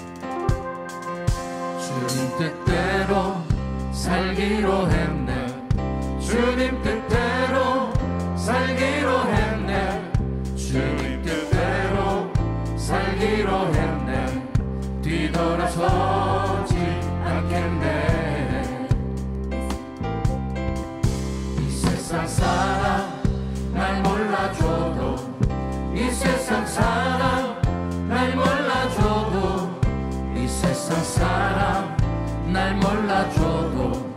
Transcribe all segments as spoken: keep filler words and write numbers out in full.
주님 뜻대로 살기로 했네. 주님 뜻대로 살기로 했네. 주님 뜻대로 살기로 했네. 뒤돌아서지 않겠네. 이 세상 사람 날 몰라줘도, 이 세상 사람 날 몰라줘도, 이 세상 사람 날 몰라줘도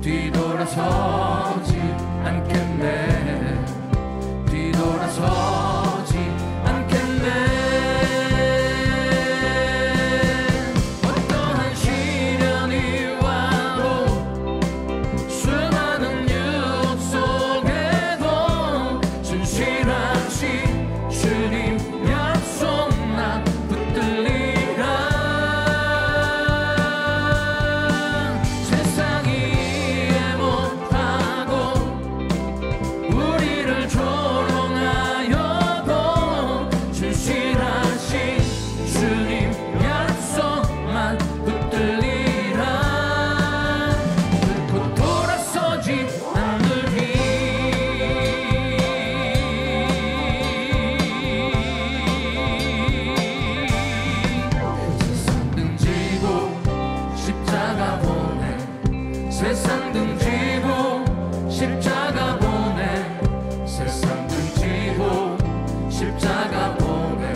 뒤돌아서지 않겠네. 뒤돌아서지 않겠네. 어떠한 시련이 와도 수많은 유혹 속에도 진실하신 주님 약속 난 붙들리라. 세상이 이해 못하고 우리를 조롱하여도 진실하신 주님 약속만 붙들리라. 결코 돌아서지 않으리. 세상 등지고 십자가 보내. 세상 등지고 십자가 보내. 세상 등지고 십자가 보내.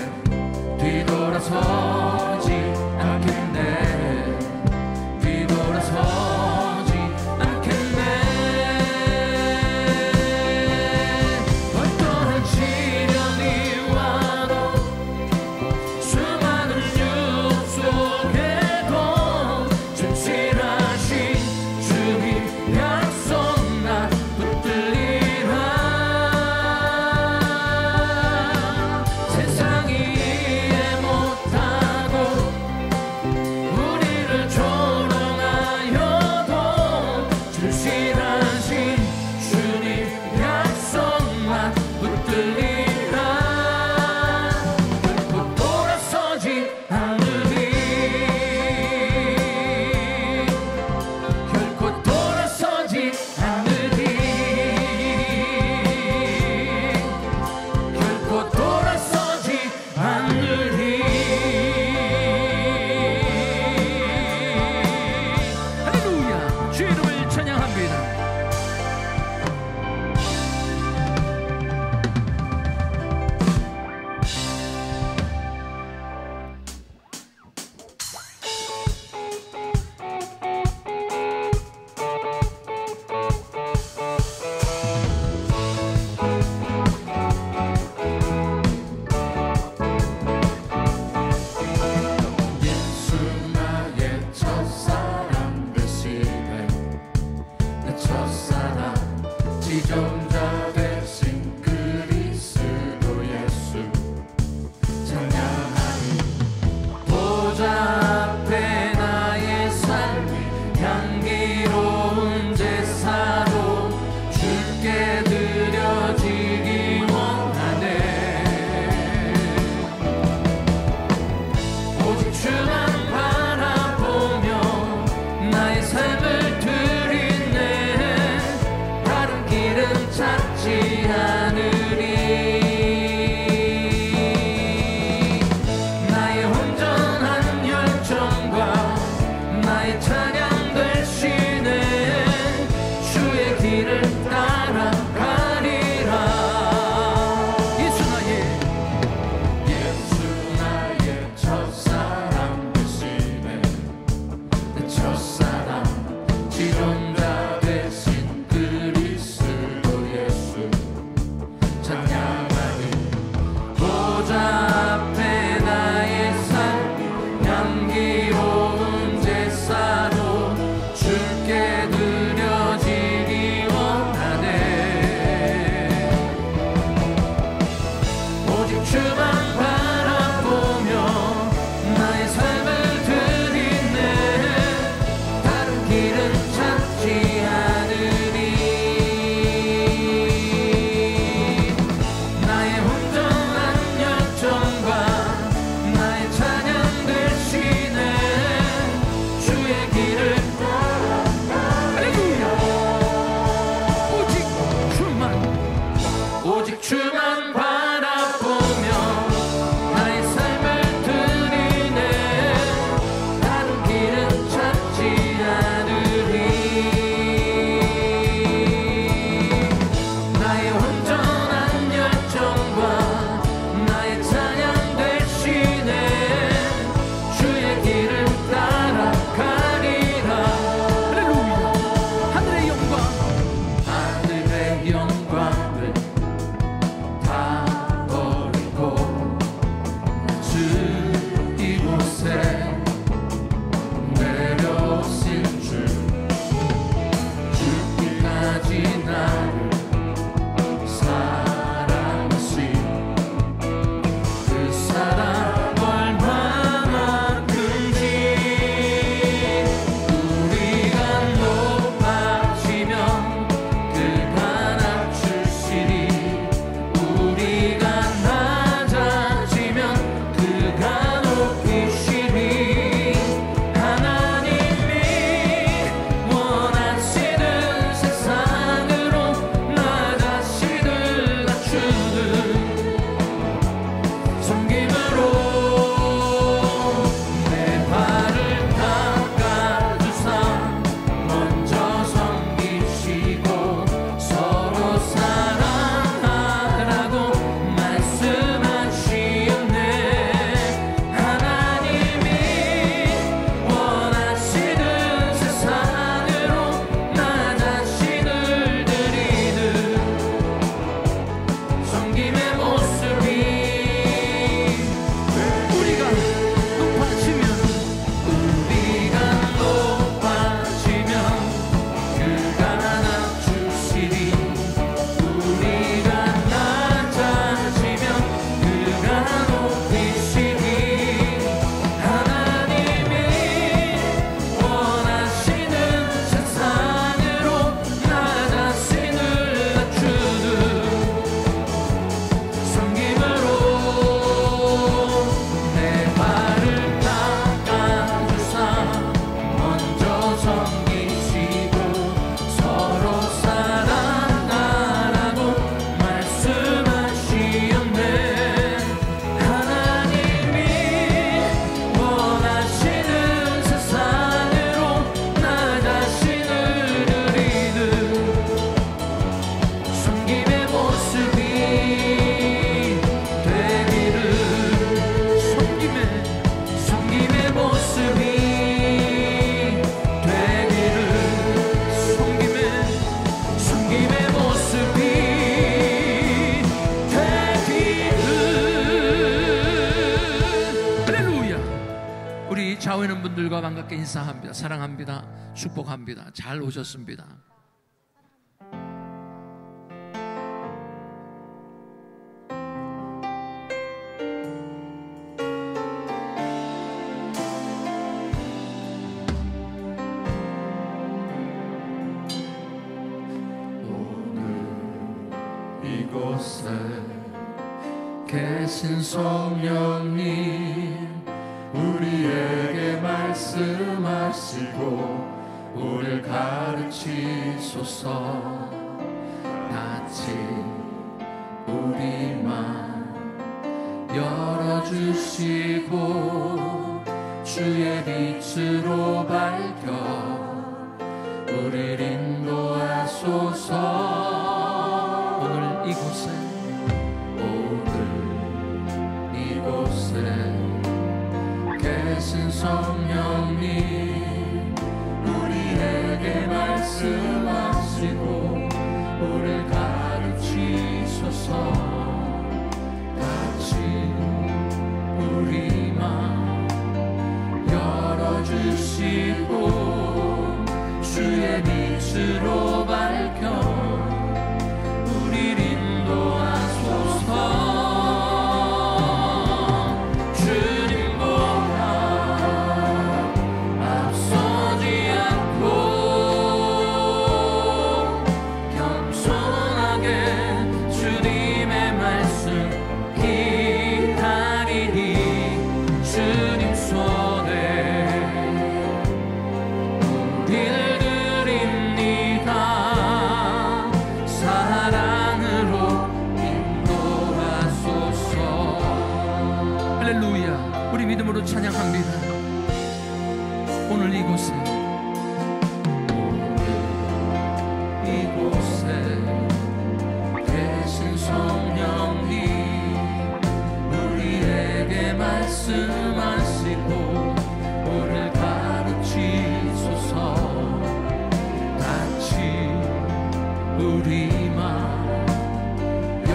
뒤돌아서지 않겠네. 뒤돌아서지 않겠네. 어떠한 시련이 와도 수많은 유혹 속에도 진실하신 주님 약속 난 붙들리라. 세상이 이해 못하고 우리를 조롱하여도 진실하신 주님 약속만 붙들리라. 결코 돌아서지 않으리. 결코 돌아서지 않으리. 결코 돌아서지 않으리. 할렐루야. 주의 이름을 찬양합니다. 예수 나의 첫사랑 되시네. 내 첫사랑 지존자 되신 그리스도 예수 찬양하니. 보좌 앞에 나의 삶이 향기로운 제사로 주께 드려지기 원하네. 오직 주만 바라보며 나의 삶을 드리네. 다른 길은 찾지 않으리. 나의 온전한 열정과 나의 찬양 되시네. 주의 길을 따라가리라. 예수 나의 예수 나의 첫사랑 되시네. 좌우에 있는 분들과 반갑게 인사합니다. 사랑합니다. 축복합니다. 잘 오셨습니다. 이곳에 계신 성령님 우리에게 말씀하시고 우리를 가르치소서. 같이 우리만 열어주시고 주의 빛으로 밝혀 우리를 인도하소서. 오늘 이곳에 오늘 이곳에 계신 성령님 우리에게 말씀하시고 우리를 가르치소서. 같이 우리만 열어주시고 주의 빛으로 밝혀 찬양합니다. 오늘 이곳에 이곳에 계신 성령님 우리에게 말씀하시고 우리를 가르치소서. 같이 우리만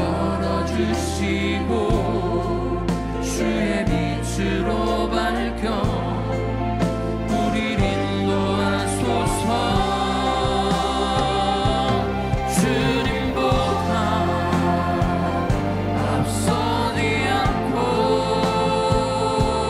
열어주시고 주의 빛으로 밝혀 우리를 인도하소서. 주님보다 앞서지 않고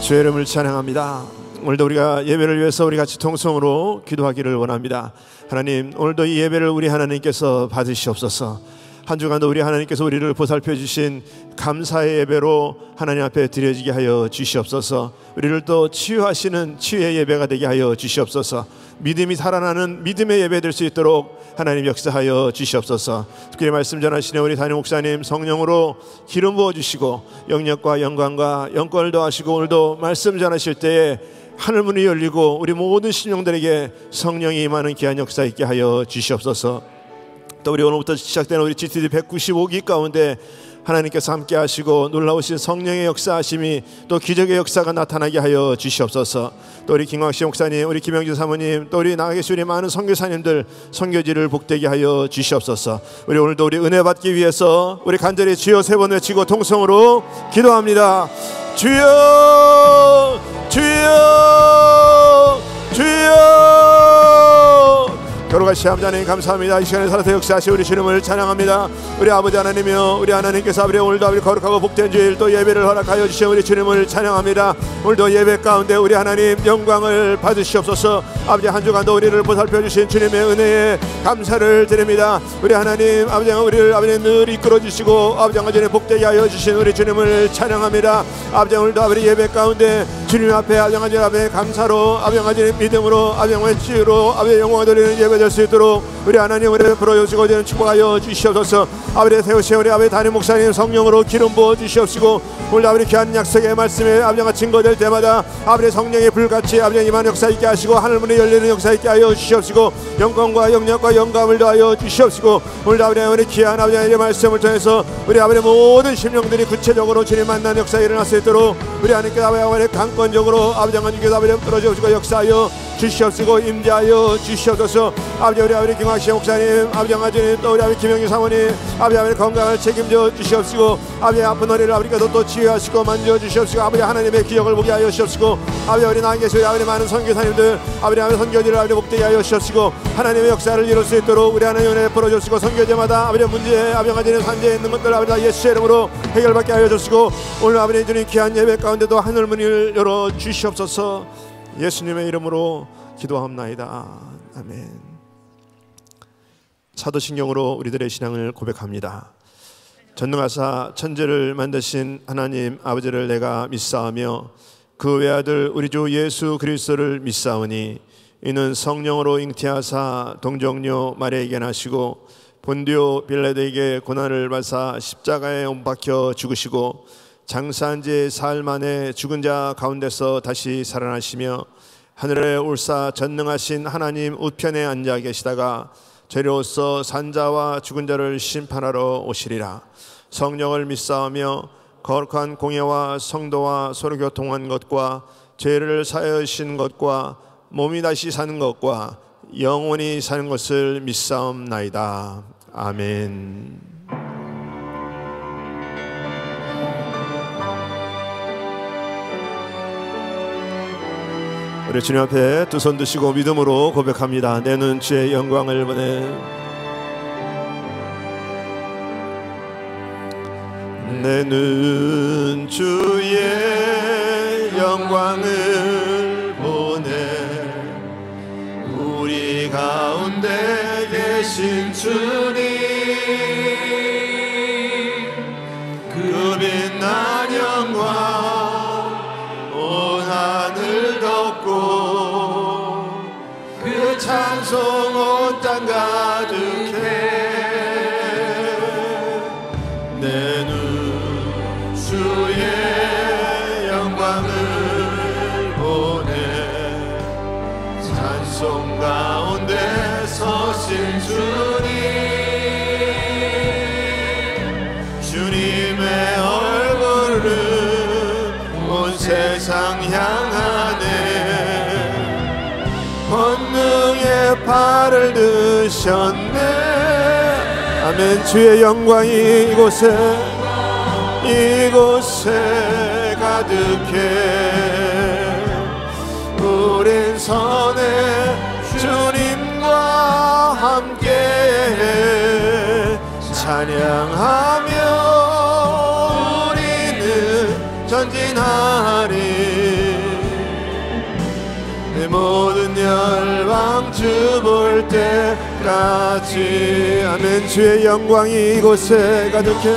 주의 이름을 찬양합니다. 오늘도 우리가 예배를 위해서 우리 같이 통성으로 기도하기를 원합니다. 하나님, 오늘도 이 예배를 우리 하나님께서 받으시옵소서. 한 주간도 우리 하나님께서 우리를 보살펴 주신 감사의 예배로 하나님 앞에 드려지게 하여 주시옵소서. 우리를 또 치유하시는 치유의 예배가 되게 하여 주시옵소서. 믿음이 살아나는 믿음의 예배 될 수 있도록 하나님 역사하여 주시옵소서. 특별히 말씀 전하시는 우리 담임 목사님 성령으로 기름 부어주시고 영역과 영광과 영권을 더하시고, 오늘도 말씀 전하실 때에 하늘문이 열리고 우리 모든 심령들에게 성령이 임하는 귀한 역사 있게 하여 주시옵소서. 또 우리 오늘부터 시작되는 우리 지티디 백구십오 기 가운데 하나님께서 함께 하시고 놀라우신 성령의 역사하심이 또 기적의 역사가 나타나게 하여 주시옵소서. 또 우리 김광식 목사님, 우리 김영진 사모님, 또 우리 나가 계신 우리 많은 선교사님들 선교지를 복되게 하여 주시옵소서. 우리 오늘도 우리 은혜 받기 위해서 우리 간절히 주여 세 번 외치고 통성으로 기도합니다. 주여, 주여, 주여. 거룩하신 아버지 하나님 감사합니다. 이 시간에 살아서 역사하시 우리 주님을 찬양합니다. 우리 아버지 하나님이여, 우리 하나님께서 아버지 오늘도 아버지 거룩하고 복된 주일 또 예배를 허락하여 주신 우리 주님을 찬양합니다. 오늘도 예배 가운데 우리 하나님 영광을 받으시옵소서. 아버지 한 주간도 우리를 보살펴 주신 주님의 은혜에 감사를 드립니다. 우리 하나님 아버지 우리를 아버지 늘 이끌어 주시고 아버지 한가전에 복되게 하여 주신 우리 주님을 찬양합니다. 아버지 오늘도 아버지 예배 가운데 주님 앞에 아버지 한가전 앞에 감사로 아버지 한가전의 믿음으로 아버지 한가전의 치유로 아버지 영광을 돌리는 예배 될 수 있도록 우리 하나님 우리를 풀어주시고 저는 축복하여 주시옵소서. 아버지 세우신 우리 아버지 담임 목사님 성령으로 기름 부어 주시옵시고, 오늘 아버지 귀한 약속의 말씀에 아버지가 증거될 때마다 아버지 성령의 불같이 아버지 임한 역사 있게 하시고 하늘문이 열리는 역사 있게 하여 주시옵시고 영광과 영역과 영감을 더하여 주시옵시고, 오늘 아버지 우리 귀한 아버지의 말씀을 통해서 우리 아버지 모든 심령들이 구체적으로 주님 만난 역사가 일어날 수 있도록 우리 하나님께 아버지 강권적으로 아버지 하나님께서 아버지 풀어주시고 역사하여 주시옵시고 임재하여 주시옵소서. 아버지 우리 아버지 김학시 목사님, 아버지 양아주님, 또 우리 아버지 김영희 사모님, 아버지 아버지 건강을 책임져 주시옵시고, 아버지 아픈 허리를 아버지께서 또 치유하시고 만져 주시옵시고, 아버지 하나님의 기적을 보게 하여 주시옵시고, 아버지 우리 나에 계신 아버지 많은 선교사님들 아버지 아버지 선교지를 아버지 복되게 하여 주시옵시고, 하나님의 역사를 이룰 수 있도록 우리 하나님 은혜 풀어주시고, 선교제마다 아버지 문제 아버지 양아주님 산재에 있는 것들 아버지 다 예수의 이름으로 해결받게 하여 주시고, 오늘 아버지 주님 귀한 예배 가운데도 하늘문을 열어 주시옵소서. 예수님의 이름으로 기도합나이다. 아멘. 사도신경으로 우리들의 신앙을 고백합니다. 전능하사 천지를 만드신 하나님 아버지를 내가 믿사오며 그 외아들 우리 주 예수 그리스도를 믿사오니, 이는 성령으로 잉태하사 동정녀 마리아에게 나시고 본디오 빌라도에게 고난을 받사 십자가에 못 박혀 죽으시고 장사한 지 사흘 만에 죽은 자 가운데서 다시 살아나시며 하늘에 올사 전능하신 하나님 우편에 앉아 계시다가 저리로서 산자와 죽은 자를 심판하러 오시리라. 성령을 믿사오며 거룩한 공예와 성도와 서로 교통한 것과 죄를 사하신 것과 몸이 다시 사는 것과 영원히 사는 것을 믿사옵나이다. 아멘. 우리 주님 앞에 두 손 드시고 믿음으로 고백합니다. 내 눈 주의 영광을 보네. 내 눈 주의 영광을 보네. 우리 가운데 계신 주님, 그 빛난 영광 온 하늘 덮고 그 찬송 온 땅 가득해. 내 눈 주의 영광을 보네. 찬송 가운데 서신 주님, 주님의 얼굴은 온 세상 향하네. 권능의 팔을 드셨네. 아멘. 주의 영광이 이곳에 이곳에 가득해. 우린 선해 주님과 함께 찬양하며 우리는 전진하리. 모든 열방 주 볼 때까지. 아멘. 주의 영광이 이곳에 가득해,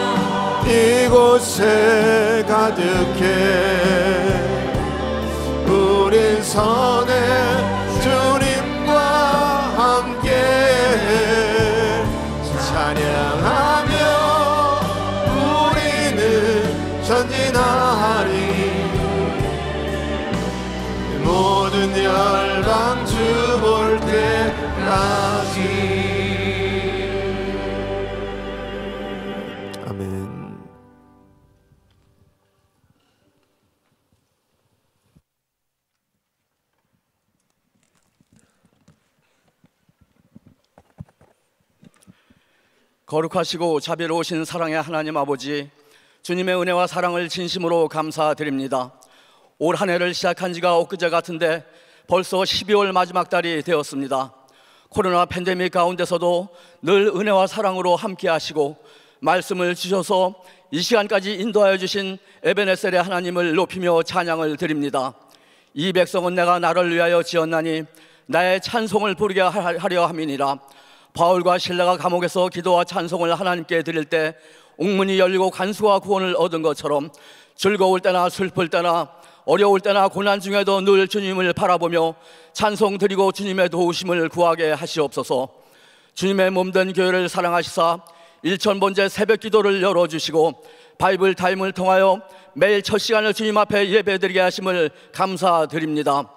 이곳에 가득해. 우린 선의 주님과 함께 찬양하며 우리는 전진하리. 모든 열방 주 볼 때까지. 아멘. 거룩하시고 자비로우신 사랑의 하나님 아버지, 주님의 은혜와 사랑을 진심으로 감사드립니다. 올 한 해를 시작한 지가 엊그제 같은데 벌써 십이월 마지막 달이 되었습니다. 코로나 팬데믹 가운데서도 늘 은혜와 사랑으로 함께 하시고 말씀을 주셔서 이 시간까지 인도하여 주신 에베네셀의 하나님을 높이며 찬양을 드립니다. 이 백성은 내가 나를 위하여 지었나니 나의 찬송을 부르게 하려 함이니라. 바울과 실라가 감옥에서 기도와 찬송을 하나님께 드릴 때 옥문이 열리고 간수와 구원을 얻은 것처럼 즐거울 때나 슬플 때나 어려울 때나 고난 중에도 늘 주님을 바라보며 찬송 드리고 주님의 도우심을 구하게 하시옵소서. 주님의 몸된 교회를 사랑하시사 일천 번째 새벽 기도를 열어주시고 바이블 타임을 통하여 매일 첫 시간을 주님 앞에 예배드리게 하심을 감사드립니다.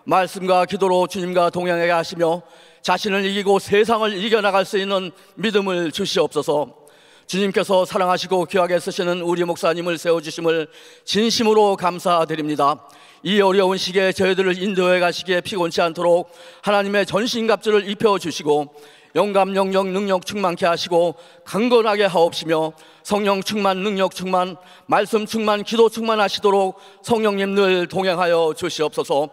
말씀과 기도로 주님과 동행하게 하시며 자신을 이기고 세상을 이겨나갈 수 있는 믿음을 주시옵소서. 주님께서 사랑하시고 귀하게 쓰시는 우리 목사님을 세워주심을 진심으로 감사드립니다. 이 어려운 시기에 저희들을 인도해 가시기에 피곤치 않도록 하나님의 전신갑주를 입혀주시고 영감, 영역, 능력 충만케 하시고 강건하게 하옵시며 성령 충만, 능력 충만, 말씀 충만, 기도 충만하시도록 성령님 늘 동행하여 주시옵소서.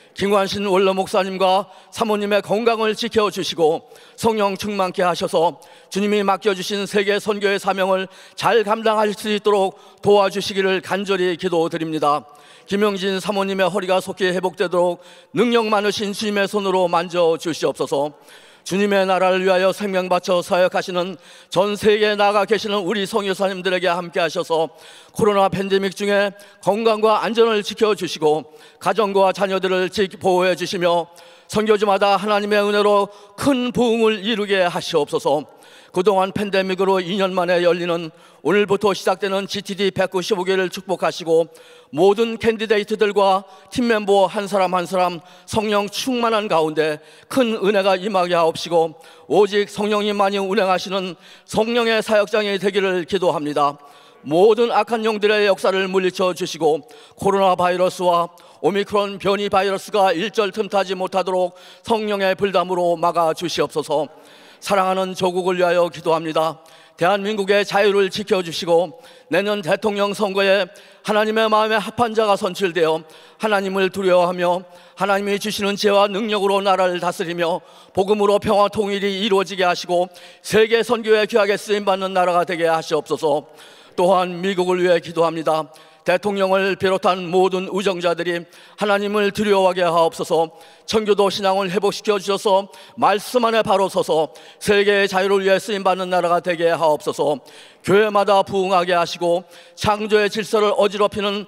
김관신 원로 목사님과 사모님의 건강을 지켜주시고 성령 충만케 하셔서 주님이 맡겨주신 세계 선교의 사명을 잘 감당할 수 있도록 도와주시기를 간절히 기도드립니다. 김영진 사모님의 허리가 속히 회복되도록 능력 많으신 주님의 손으로 만져주시옵소서. 주님의 나라를 위하여 생명 바쳐 사역하시는 전 세계에 나가 계시는 우리 성교사님들에게 함께 하셔서 코로나 팬데믹 중에 건강과 안전을 지켜주시고 가정과 자녀들을 보호해 주시며 선교지마다 하나님의 은혜로 큰 부흥을 이루게 하시옵소서. 그동안 팬데믹으로 이 년 만에 열리는 오늘부터 시작되는 지티디 백구십오 개를 축복하시고 모든 캔디데이트들과 팀멤버 한 사람 한 사람 성령 충만한 가운데 큰 은혜가 임하게 하옵시고 오직 성령님만이 운행하시는 성령의 사역장이 되기를 기도합니다. 모든 악한 영들의 역사를 물리쳐 주시고 코로나 바이러스와 오미크론 변이 바이러스가 일절 틈타지 못하도록 성령의 불담으로 막아 주시옵소서. 사랑하는 조국을 위하여 기도합니다. 대한민국의 자유를 지켜주시고 내년 대통령 선거에 하나님의 마음에 합한 자가 선출되어 하나님을 두려워하며 하나님이 주시는 지혜와 능력으로 나라를 다스리며 복음으로 평화 통일이 이루어지게 하시고 세계 선교에 귀하게 쓰임받는 나라가 되게 하시옵소서. 또한 미국을 위해 기도합니다. 대통령을 비롯한 모든 우정자들이 하나님을 두려워하게 하옵소서. 청교도 신앙을 회복시켜 주셔서 말씀 안에 바로 서서 세계의 자유를 위해 쓰임받는 나라가 되게 하옵소서. 교회마다 부흥하게 하시고 창조의 질서를 어지럽히는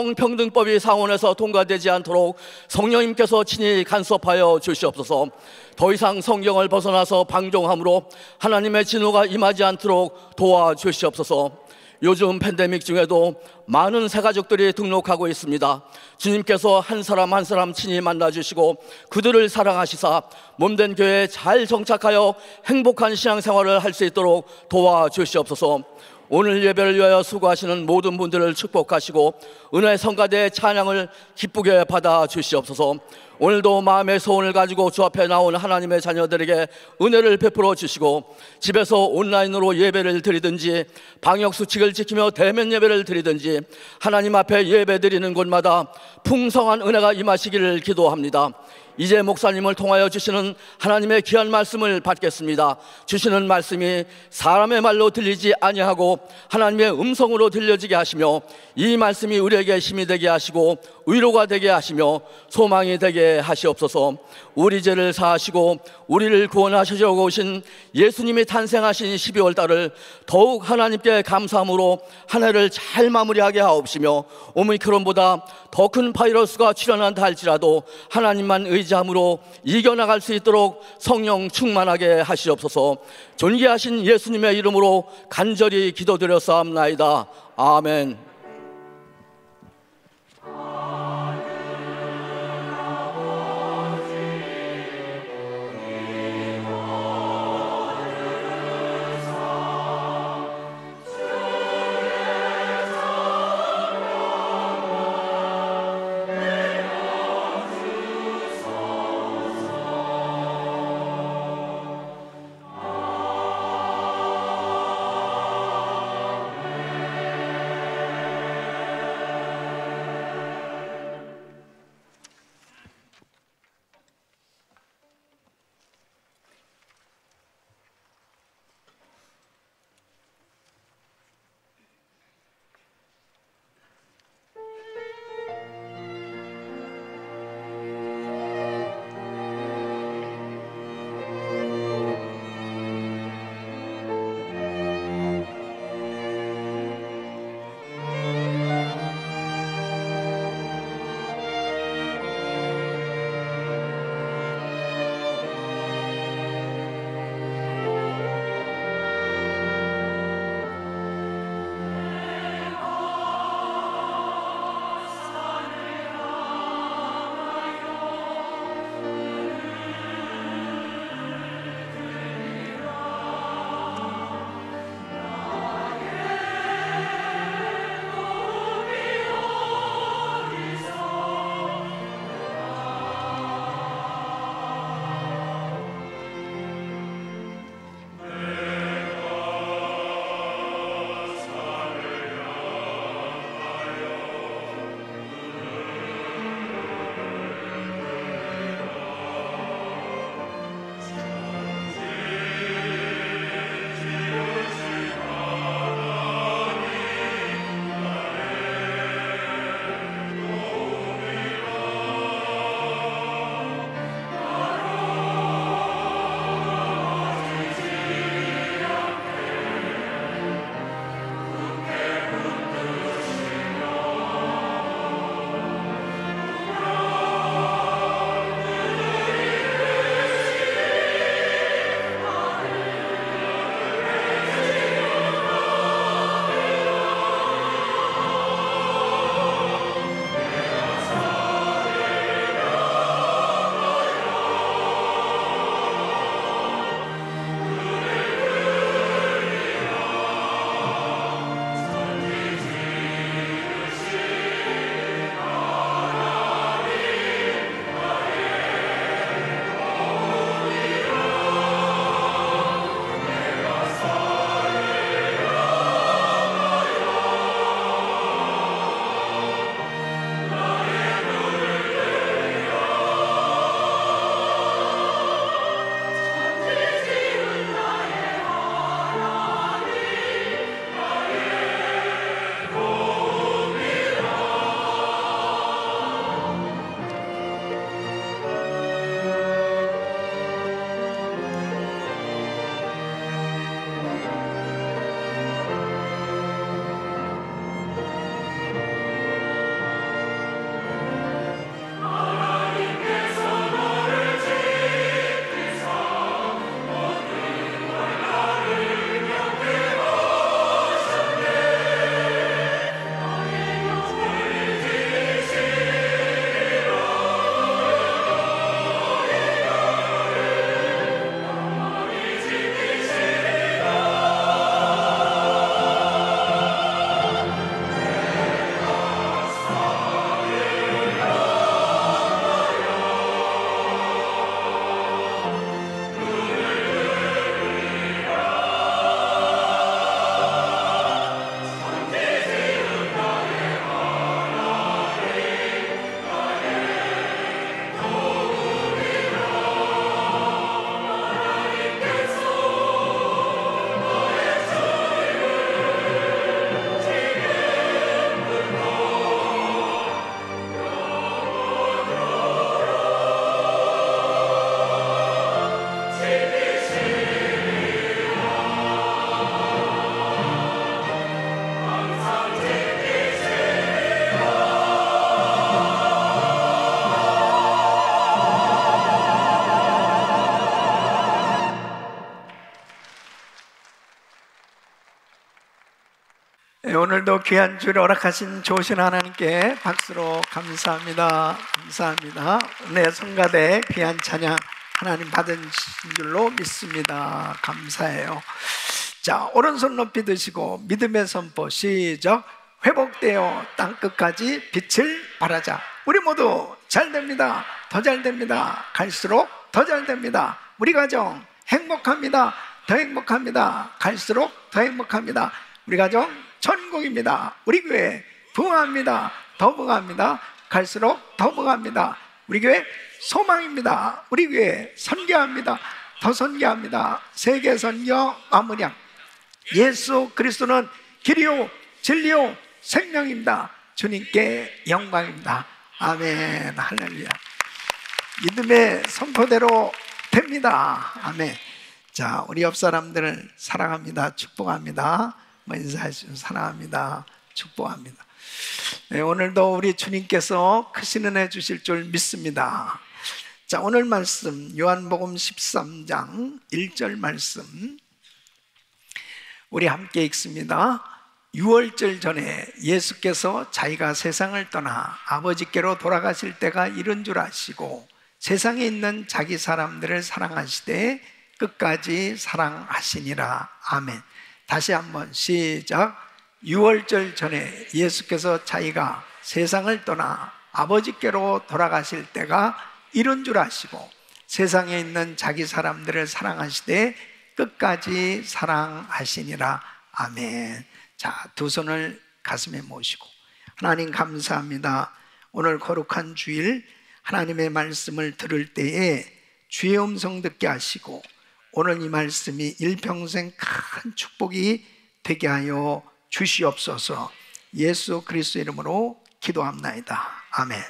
성평등법이 상원에서 통과되지 않도록 성령님께서 친히 간섭하여 주시옵소서. 더 이상 성경을 벗어나서 방종함으로 하나님의 진노가 임하지 않도록 도와주시옵소서. 요즘 팬데믹 중에도 많은 새가족들이 등록하고 있습니다. 주님께서 한 사람 한 사람 친히 만나주시고 그들을 사랑하시사 몸된 교회에 잘 정착하여 행복한 신앙생활을 할 수 있도록 도와주시옵소서. 오늘 예배를 위하여 수고하시는 모든 분들을 축복하시고 은혜 성가대의 찬양을 기쁘게 받아 주시옵소서. 오늘도 마음의 소원을 가지고 주 앞에 나온 하나님의 자녀들에게 은혜를 베풀어 주시고 집에서 온라인으로 예배를 드리든지 방역수칙을 지키며 대면 예배를 드리든지 하나님 앞에 예배 드리는 곳마다 풍성한 은혜가 임하시기를 기도합니다. 이제 목사님을 통하여 주시는 하나님의 귀한 말씀을 받겠습니다. 주시는 말씀이 사람의 말로 들리지 아니하고 하나님의 음성으로 들려지게 하시며 이 말씀이 우리에게 힘이 되게 하시고 위로가 되게 하시며 소망이 되게 하시옵소서. 우리 죄를 사하시고 우리를 구원하시려고 오신 예수님이 탄생하신 십이월 달을 더욱 하나님께 감사함으로 한 해를 잘 마무리하게 하옵시며 오미크론보다 더 큰 바이러스가 출현한다 할지라도 하나님만 의지함으로 이겨나갈 수 있도록 성령 충만하게 하시옵소서. 존귀하신 예수님의 이름으로 간절히 기도드렸사옵나이다. 아멘. 네, 오늘도 귀한 주를 허락하신 좋으신 하나님께 박수로 감사합니다. 감사합니다. 네, 성가대 귀한 찬양 하나님 받은 줄로 믿습니다. 감사해요. 자, 오른손 높이 드시고 믿음의 선포 시작. 회복되어 땅끝까지 빛을 발하자. 우리 모두 잘 됩니다. 더 잘 됩니다. 갈수록 더 잘 됩니다. 우리 가정 행복합니다. 더 행복합니다. 갈수록 더 행복합니다. 우리 가정 천국입니다. 우리 교회 부흥합니다. 더 부흥합니다. 갈수록 더 부흥합니다. 우리 교회 소망입니다. 우리 교회 선교합니다. 더 선교합니다. 세계 선교 마무리함. 예수 그리스도는 길이요 진리요 생명입니다. 주님께 영광입니다. 아멘. 할렐루야. 믿음의 선포대로 됩니다. 아멘. 자, 우리 옆 사람들을 사랑합니다. 축복합니다. 뭐 인사하시면 사랑합니다. 축복합니다. 네, 오늘도 우리 주님께서 크신 은혜 주실 줄 믿습니다. 자, 오늘 말씀 요한복음 십삼 장 일 절 말씀 우리 함께 읽습니다. 유월절 전에 예수께서 자기가 세상을 떠나 아버지께로 돌아가실 때가 이른 줄 아시고 세상에 있는 자기 사람들을 사랑하시되 끝까지 사랑하시니라. 아멘. 다시 한번 시작. 유월절 전에 예수께서 자기가 세상을 떠나 아버지께로 돌아가실 때가 이른 줄 아시고 세상에 있는 자기 사람들을 사랑하시되 끝까지 사랑하시니라. 아멘. 자, 두 손을 가슴에 모시고 하나님 감사합니다. 오늘 거룩한 주일 하나님의 말씀을 들을 때에 주의 음성 듣게 하시고 오늘 이 말씀이 일평생 큰 축복이 되게 하여 주시옵소서. 예수 그리스도 이름으로 기도합나이다. 아멘.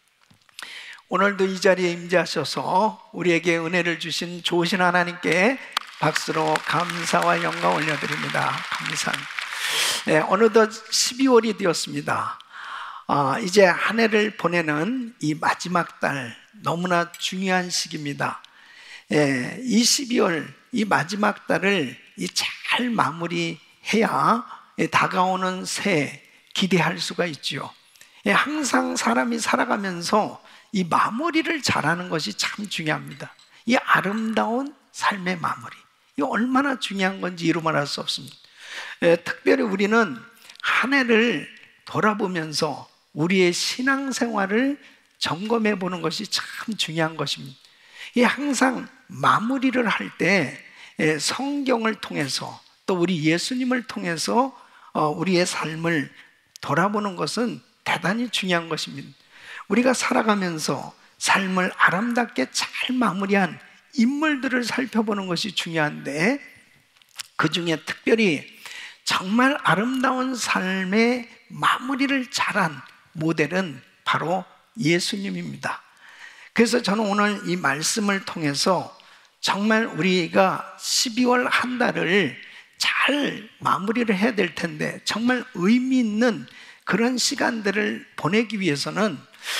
오늘도 이 자리에 임재하셔서 우리에게 은혜를 주신 좋으신 하나님께 박수로 감사와 영광 올려드립니다. 감사합니다. 네, 어느덧 십이월이 되었습니다. 아, 이제 한 해를 보내는 이 마지막 달 너무나 중요한 시기입니다. 예, 이 십이월 이 마지막 달을 이 잘 마무리해야 예, 다가오는 새해 기대할 수가 있지요. 예, 항상 사람이 살아가면서 이 마무리를 잘하는 것이 참 중요합니다. 이 아름다운 삶의 마무리, 이거 얼마나 중요한 건지 이루 말할 수 없습니다. 예, 특별히 우리는 한 해를 돌아보면서 우리의 신앙생활을 점검해 보는 것이 참 중요한 것입니다. 이 항상 마무리를 할 때 성경을 통해서 또 우리 예수님을 통해서 우리의 삶을 돌아보는 것은 대단히 중요한 것입니다. 우리가 살아가면서 삶을 아름답게 잘 마무리한 인물들을 살펴보는 것이 중요한데 그 중에 특별히 정말 아름다운 삶의 마무리를 잘한 모델은 바로 예수님입니다. 그래서 저는 오늘 이 말씀을 통해서 정말 우리가 십이월 한 달을 잘 마무리를 해야 될 텐데 정말 의미 있는 그런 시간들을 보내기 위해서는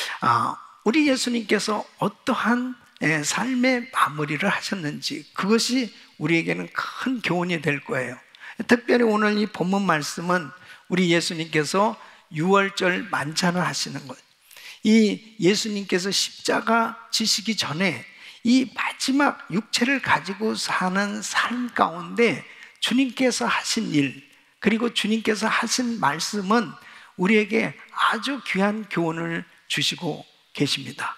우리 예수님께서 어떠한 삶의 마무리를 하셨는지 그것이 우리에게는 큰 교훈이 될 거예요. 특별히 오늘 이 본문 말씀은 우리 예수님께서 유월절 만찬을 하시는 거예요. 이 예수님께서 십자가 지시기 전에 이 마지막 육체를 가지고 사는 삶 가운데 주님께서 하신 일 그리고 주님께서 하신 말씀은 우리에게 아주 귀한 교훈을 주시고 계십니다.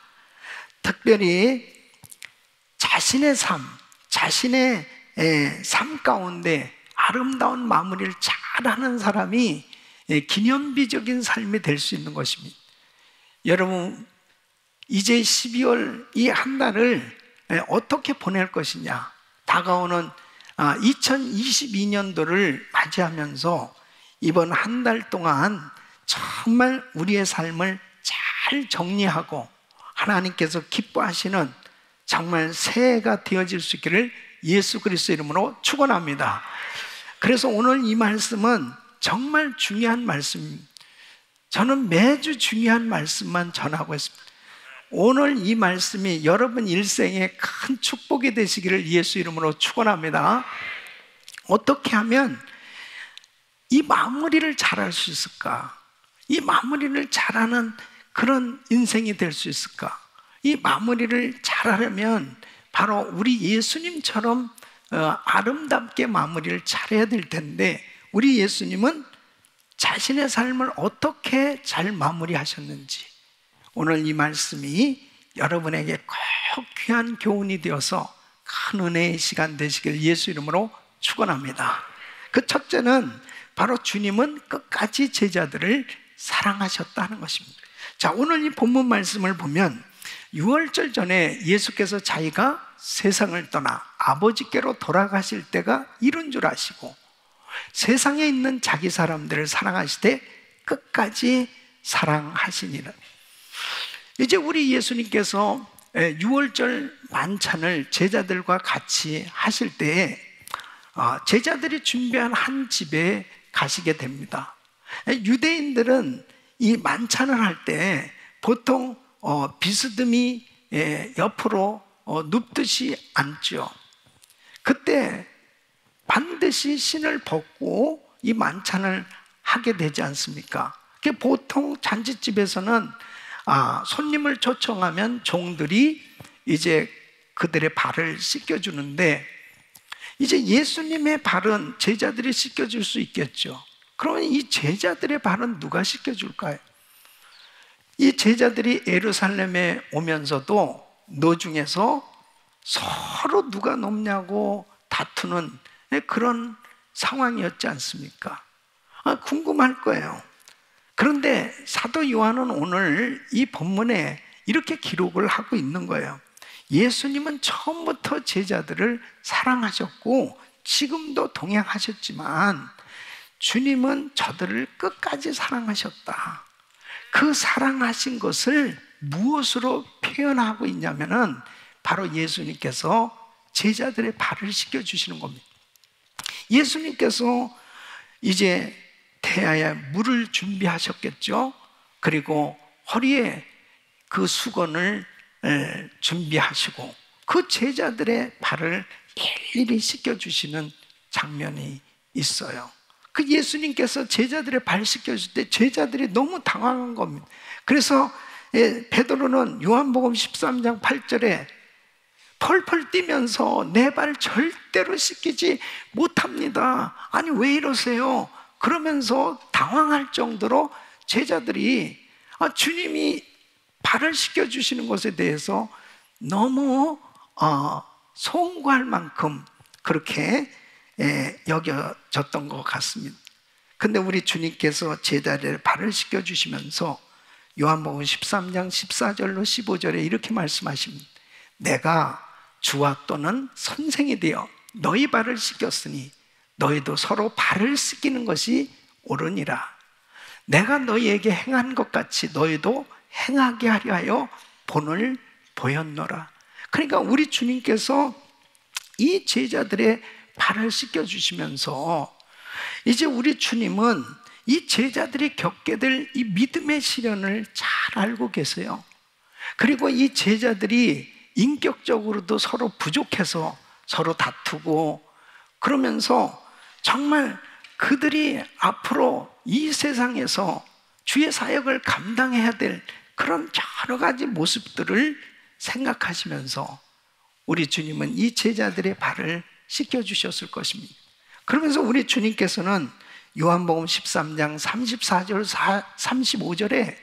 특별히 자신의 삶, 자신의 삶 가운데 아름다운 마무리를 잘하는 사람이 기념비적인 삶이 될 수 있는 것입니다. 여러분, 이제 십이월 이 한 달을 어떻게 보낼 것이냐, 다가오는 이천이십이 년도를 맞이하면서 이번 한 달 동안 정말 우리의 삶을 잘 정리하고 하나님께서 기뻐하시는 정말 새해가 되어질 수 있기를 예수 그리스도 이름으로 축원합니다. 그래서 오늘 이 말씀은 정말 중요한 말씀입니다. 저는 매주 중요한 말씀만 전하고 있습니다. 오늘 이 말씀이 여러분 일생에 큰 축복이 되시기를 예수 이름으로 축원합니다. 어떻게 하면 이 마무리를 잘할 수 있을까? 이 마무리를 잘하는 그런 인생이 될 수 있을까? 이 마무리를 잘하려면 바로 우리 예수님처럼 어, 아름답게 마무리를 잘해야 될 텐데, 우리 예수님은 자신의 삶을 어떻게 잘 마무리하셨는지, 오늘 이 말씀이 여러분에게 꼭 귀한 교훈이 되어서 큰 은혜의 시간 되시길 예수 이름으로 축원합니다. 그 첫째는 바로 주님은 끝까지 제자들을 사랑하셨다는 것입니다. 자, 오늘 이 본문 말씀을 보면 유월절 전에 예수께서 자기가 세상을 떠나 아버지께로 돌아가실 때가 이른 줄 아시고, 세상에 있는 자기 사람들을 사랑하시되 끝까지 사랑하시니라. 이제 우리 예수님께서 유월절 만찬을 제자들과 같이 하실 때에 제자들이 준비한 한 집에 가시게 됩니다. 유대인들은 이 만찬을 할 때 보통 비스듬히 옆으로 눕듯이 앉죠. 그때 반드시 신을 벗고 이 만찬을 하게 되지 않습니까? 보통 잔치집에서는 아, 손님을 초청하면 종들이 이제 그들의 발을 씻겨주는데, 이제 예수님의 발은 제자들이 씻겨줄 수 있겠죠. 그러면 이 제자들의 발은 누가 씻겨줄까요? 이 제자들이 예루살렘에 오면서도 노중에서 서로 누가 높냐고 다투는 그런 상황이었지 않습니까? 아, 궁금할 거예요. 그런데 사도 요한은 오늘 이 본문에 이렇게 기록을 하고 있는 거예요. 예수님은 처음부터 제자들을 사랑하셨고 지금도 동행하셨지만 주님은 저들을 끝까지 사랑하셨다. 그 사랑하신 것을 무엇으로 표현하고 있냐면은 바로 예수님께서 제자들의 발을 씻겨주시는 겁니다. 예수님께서 이제 태아에 물을 준비하셨겠죠. 그리고 허리에 그 수건을 준비하시고 그 제자들의 발을 일일이 씻겨주시는 장면이 있어요. 그 예수님께서 제자들의 발 씻겨줄 때 제자들이 너무 당황한 겁니다. 그래서 베드로는 요한복음 십삼 장 팔 절에 펄펄 뛰면서 내 발 절대로 씻기지 못합니다. 아니 왜 이러세요? 그러면서 당황할 정도로 제자들이 아, 주님이 발을 씻겨주시는 것에 대해서 너무 어, 송구할 만큼 그렇게 예, 여겨졌던 것 같습니다. 근데 우리 주님께서 제자들의 발을 씻겨주시면서 요한복음 십삼 장 십사 절로 십오 절에 이렇게 말씀하십니다. 내가 주와 또는 선생이 되어 너희 발을 씻겼으니 너희도 서로 발을 씻기는 것이 옳으니라. 내가 너희에게 행한 것 같이 너희도 행하게 하려 하여 본을 보였노라. 그러니까 우리 주님께서 이 제자들의 발을 씻겨주시면서 이제 우리 주님은 이 제자들이 겪게 될 이 믿음의 시련을 잘 알고 계세요. 그리고 이 제자들이 인격적으로도 서로 부족해서 서로 다투고 그러면서 정말 그들이 앞으로 이 세상에서 주의 사역을 감당해야 될 그런 여러 가지 모습들을 생각하시면서 우리 주님은 이 제자들의 발을 씻겨주셨을 것입니다. 그러면서 우리 주님께서는 요한복음 십삼 장 삼십사 절 삼십오 절에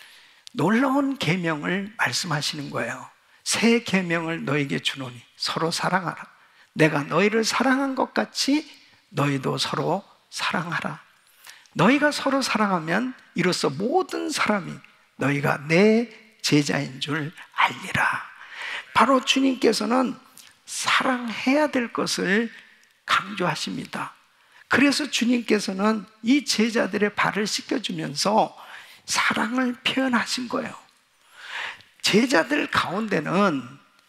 놀라운 계명을 말씀하시는 거예요. 새 계명을 너에게 주노니 서로 사랑하라. 내가 너희를 사랑한 것 같이 너희도 서로 사랑하라. 너희가 서로 사랑하면 이로써 모든 사람이 너희가 내 제자인 줄 알리라. 바로 주님께서는 사랑해야 될 것을 강조하십니다. 그래서 주님께서는 이 제자들의 발을 씻겨주면서 사랑을 표현하신 거예요. 제자들 가운데는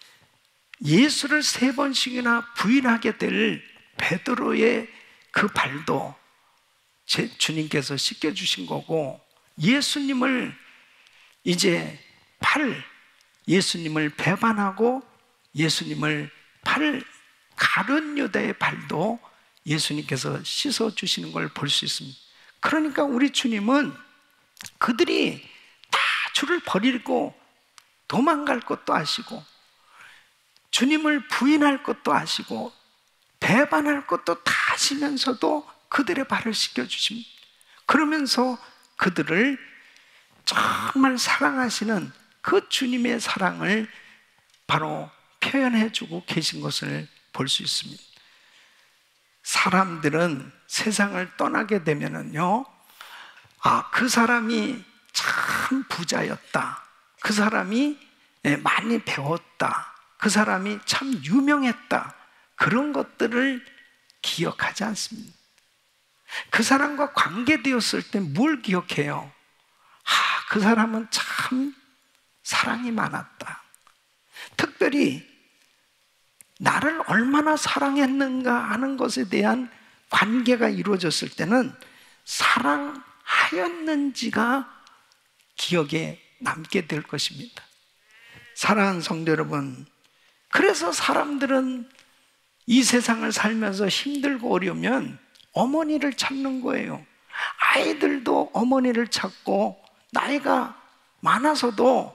예수를 세 번씩이나 부인하게 될 베드로의 그 발도 제 주님께서 씻겨주신 거고, 예수님을 이제 팔, 예수님을 배반하고 예수님을 팔 가룟 유다의 발도 예수님께서 씻어주시는 걸 볼 수 있습니다. 그러니까 우리 주님은 그들이 다 주를 버리고 도망갈 것도 아시고 주님을 부인할 것도 아시고 배반할 것도 다 아시면서도 그들의 발을 씻겨주십니다. 그러면서 그들을 정말 사랑하시는 그 주님의 사랑을 바로 표현해주고 계신 것을 볼 수 있습니다. 사람들은 세상을 떠나게 되면은요, 아, 그 사람이 참 부자였다. 그 사람이 많이 배웠다. 그 사람이 참 유명했다. 그런 것들을 기억하지 않습니다. 그 사람과 관계되었을 때 뭘 기억해요? 아, 그 사람은 참 사랑이 많았다. 특별히 나를 얼마나 사랑했는가 하는 것에 대한 관계가 이루어졌을 때는 사랑하였는지가 기억에 남게 될 것입니다. 사랑하는 성도 여러분, 그래서 사람들은 이 세상을 살면서 힘들고 어려우면 어머니를 찾는 거예요. 아이들도 어머니를 찾고 나이가 많아서도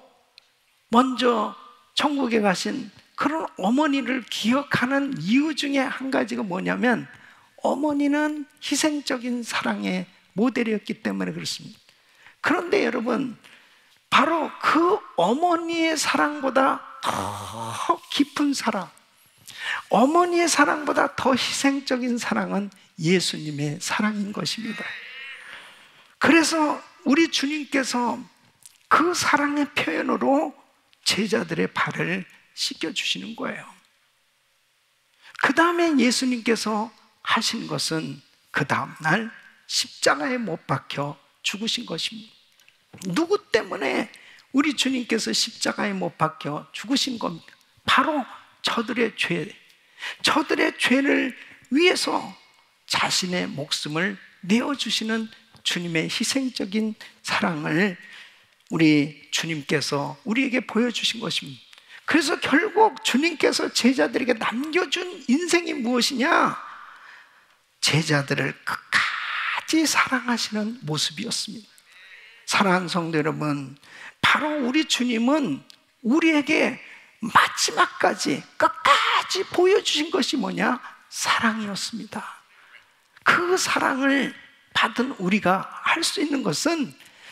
먼저 천국에 가신 그런 어머니를 기억하는 이유 중에 한 가지가 뭐냐면 어머니는 희생적인 사랑의 모델이었기 때문에 그렇습니다. 그런데 여러분, 바로 그 어머니의 사랑보다 더 깊은 사랑, 어머니의 사랑보다 더 희생적인 사랑은 예수님의 사랑인 것입니다. 그래서 우리 주님께서 그 사랑의 표현으로 제자들의 발을 씻겨주시는 거예요. 그 다음에 예수님께서 하신 것은 그 다음날 십자가에 못 박혀 죽으신 것입니다. 누구 때문에 우리 주님께서 십자가에 못 박혀 죽으신 겁니까? 바로 저들의 죄, 저들의 죄를 위해서 자신의 목숨을 내어주시는 주님의 희생적인 사랑을 우리 주님께서 우리에게 보여주신 것입니다. 그래서 결국 주님께서 제자들에게 남겨준 인생이 무엇이냐? 제자들을 끝까지 사랑하시는 모습이었습니다. 사랑하는 성도 여러분, 바로 우리 주님은 우리에게 마지막까지 끝까지 보여주신 것이 뭐냐? 사랑이었습니다. 그 사랑을 받은 우리가 할 수 있는 것은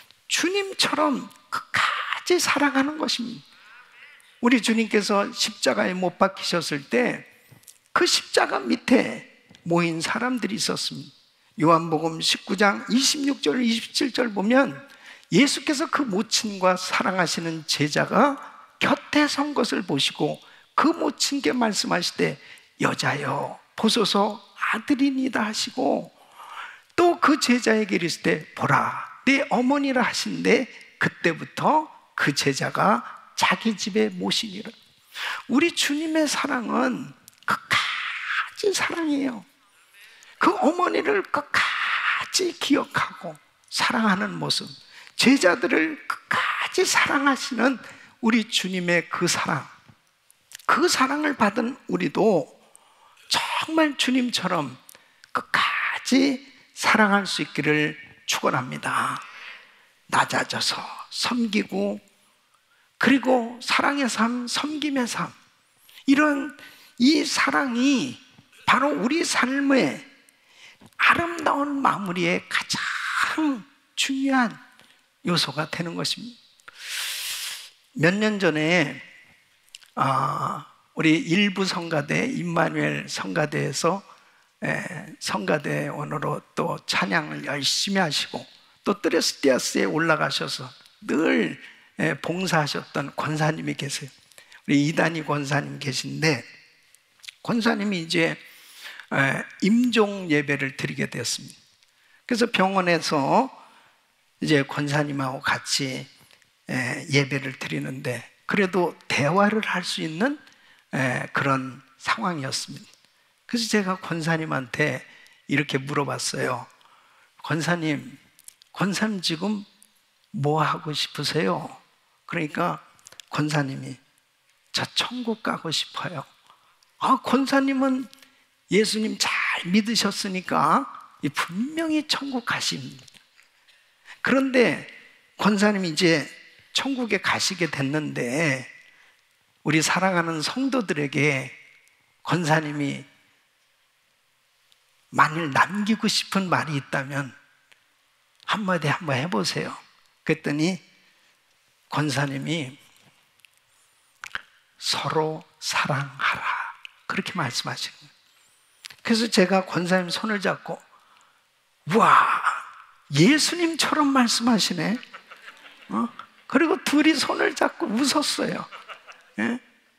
주님처럼 끝까지 사랑하는 것입니다. 우리 주님께서 십자가에 못 박히셨을 때 그 십자가 밑에 모인 사람들이 있었습니다. 요한복음 십구 장 이십육 절 이십칠 절 보면 예수께서 그 모친과 사랑하시는 제자가 곁에 선 것을 보시고 그 모친께 말씀하시되 여자여 보소서 아들이니다 하시고 또 그 제자에게 이르시되 보라 내 어머니라 하신데 그때부터 그 제자가 자기 집에 모시니라. 우리 주님의 사랑은 끝까지 사랑이에요. 그 어머니를 끝까지 기억하고 사랑하는 모습, 제자들을 끝까지 사랑하시는 우리 주님의 그 사랑, 그 사랑을 받은 우리도 정말 주님처럼 끝까지 사랑할 수 있기를 축원합니다. 낮아져서 섬기고 그리고 사랑의 삶, 섬김의 삶, 이런 이 사랑이 바로 우리 삶의 아름다운 마무리의 가장 중요한 요소가 되는 것입니다. 몇 년 전에 아, 우리 일부 성가대 임마누엘 성가대에서 성가대원으로 또 찬양을 열심히 하시고 또 뜨레스티아스에 올라가셔서 늘 봉사하셨던 권사님이 계세요. 우리 이단희 권사님 계신데 권사님이 이제 임종 예배를 드리게 되었습니다. 그래서 병원에서 이제 권사님하고 같이 예배를 드리는데 그래도 대화를 할 수 있는 그런 상황이었습니다. 그래서 제가 권사님한테 이렇게 물어봤어요. 권사님, 권사님 지금 뭐 하고 싶으세요? 그러니까 권사님이 저 천국 가고 싶어요. 아, 권사님은 예수님 잘 믿으셨으니까 분명히 천국 가십니다. 그런데 권사님이 이제 천국에 가시게 됐는데 우리 사랑하는 성도들에게 권사님이 만일 남기고 싶은 말이 있다면 한마디 한번 해보세요. 그랬더니 권사님이 서로 사랑하라 그렇게 말씀하시는 거예요. 그래서 제가 권사님 손을 잡고 와 예수님처럼 말씀하시네. 어? 그리고 둘이 손을 잡고 웃었어요. 예?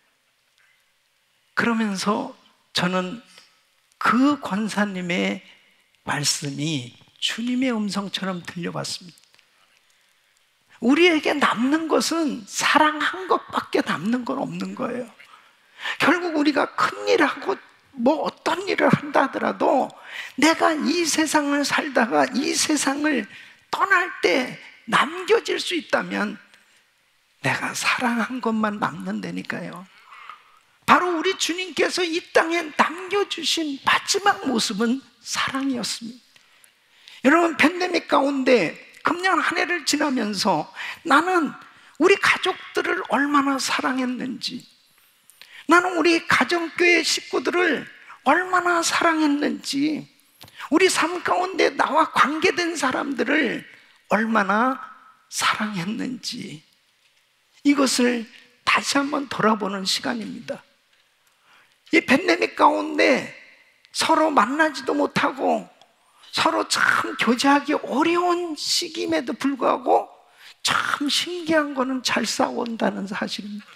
그러면서 저는 그 권사님의 말씀이 주님의 음성처럼 들려왔습니다. 우리에게 남는 것은 사랑한 것밖에 남는 건 없는 거예요. 결국 우리가 큰 일하고 뭐 어떤 일을 한다 하더라도 내가 이 세상을 살다가 이 세상을 떠날 때 남겨질 수 있다면 내가 사랑한 것만 남는다니까요. 바로 우리 주님께서 이 땅에 남겨주신 마지막 모습은 사랑이었습니다. 여러분, 팬데믹 가운데 금년 한 해를 지나면서 나는 우리 가족들을 얼마나 사랑했는지, 나는 우리 가정교회 식구들을 얼마나 사랑했는지, 우리 삶 가운데 나와 관계된 사람들을 얼마나 사랑했는지, 이것을 다시 한번 돌아보는 시간입니다. 이 팬데믹 가운데 서로 만나지도 못하고 서로 참 교제하기 어려운 시기임에도 불구하고 참 신기한 거는 잘 싸운다는 사실입니다.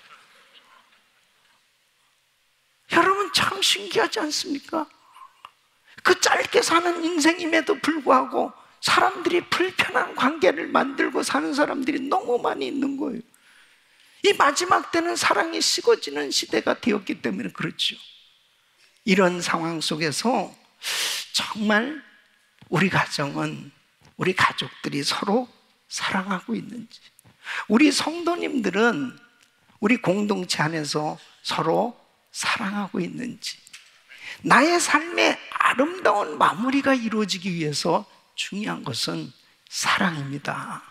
여러분, 참 신기하지 않습니까? 그 짧게 사는 인생임에도 불구하고 사람들이 불편한 관계를 만들고 사는 사람들이 너무 많이 있는 거예요. 이 마지막 때는 사랑이 식어지는 시대가 되었기 때문에 그렇죠. 이런 상황 속에서 정말 우리 가정은, 우리 가족들이 서로 사랑하고 있는지, 우리 성도님들은 우리 공동체 안에서 서로 사랑하고 있는지, 나의 삶의 아름다운 마무리가 이루어지기 위해서 중요한 것은 사랑입니다.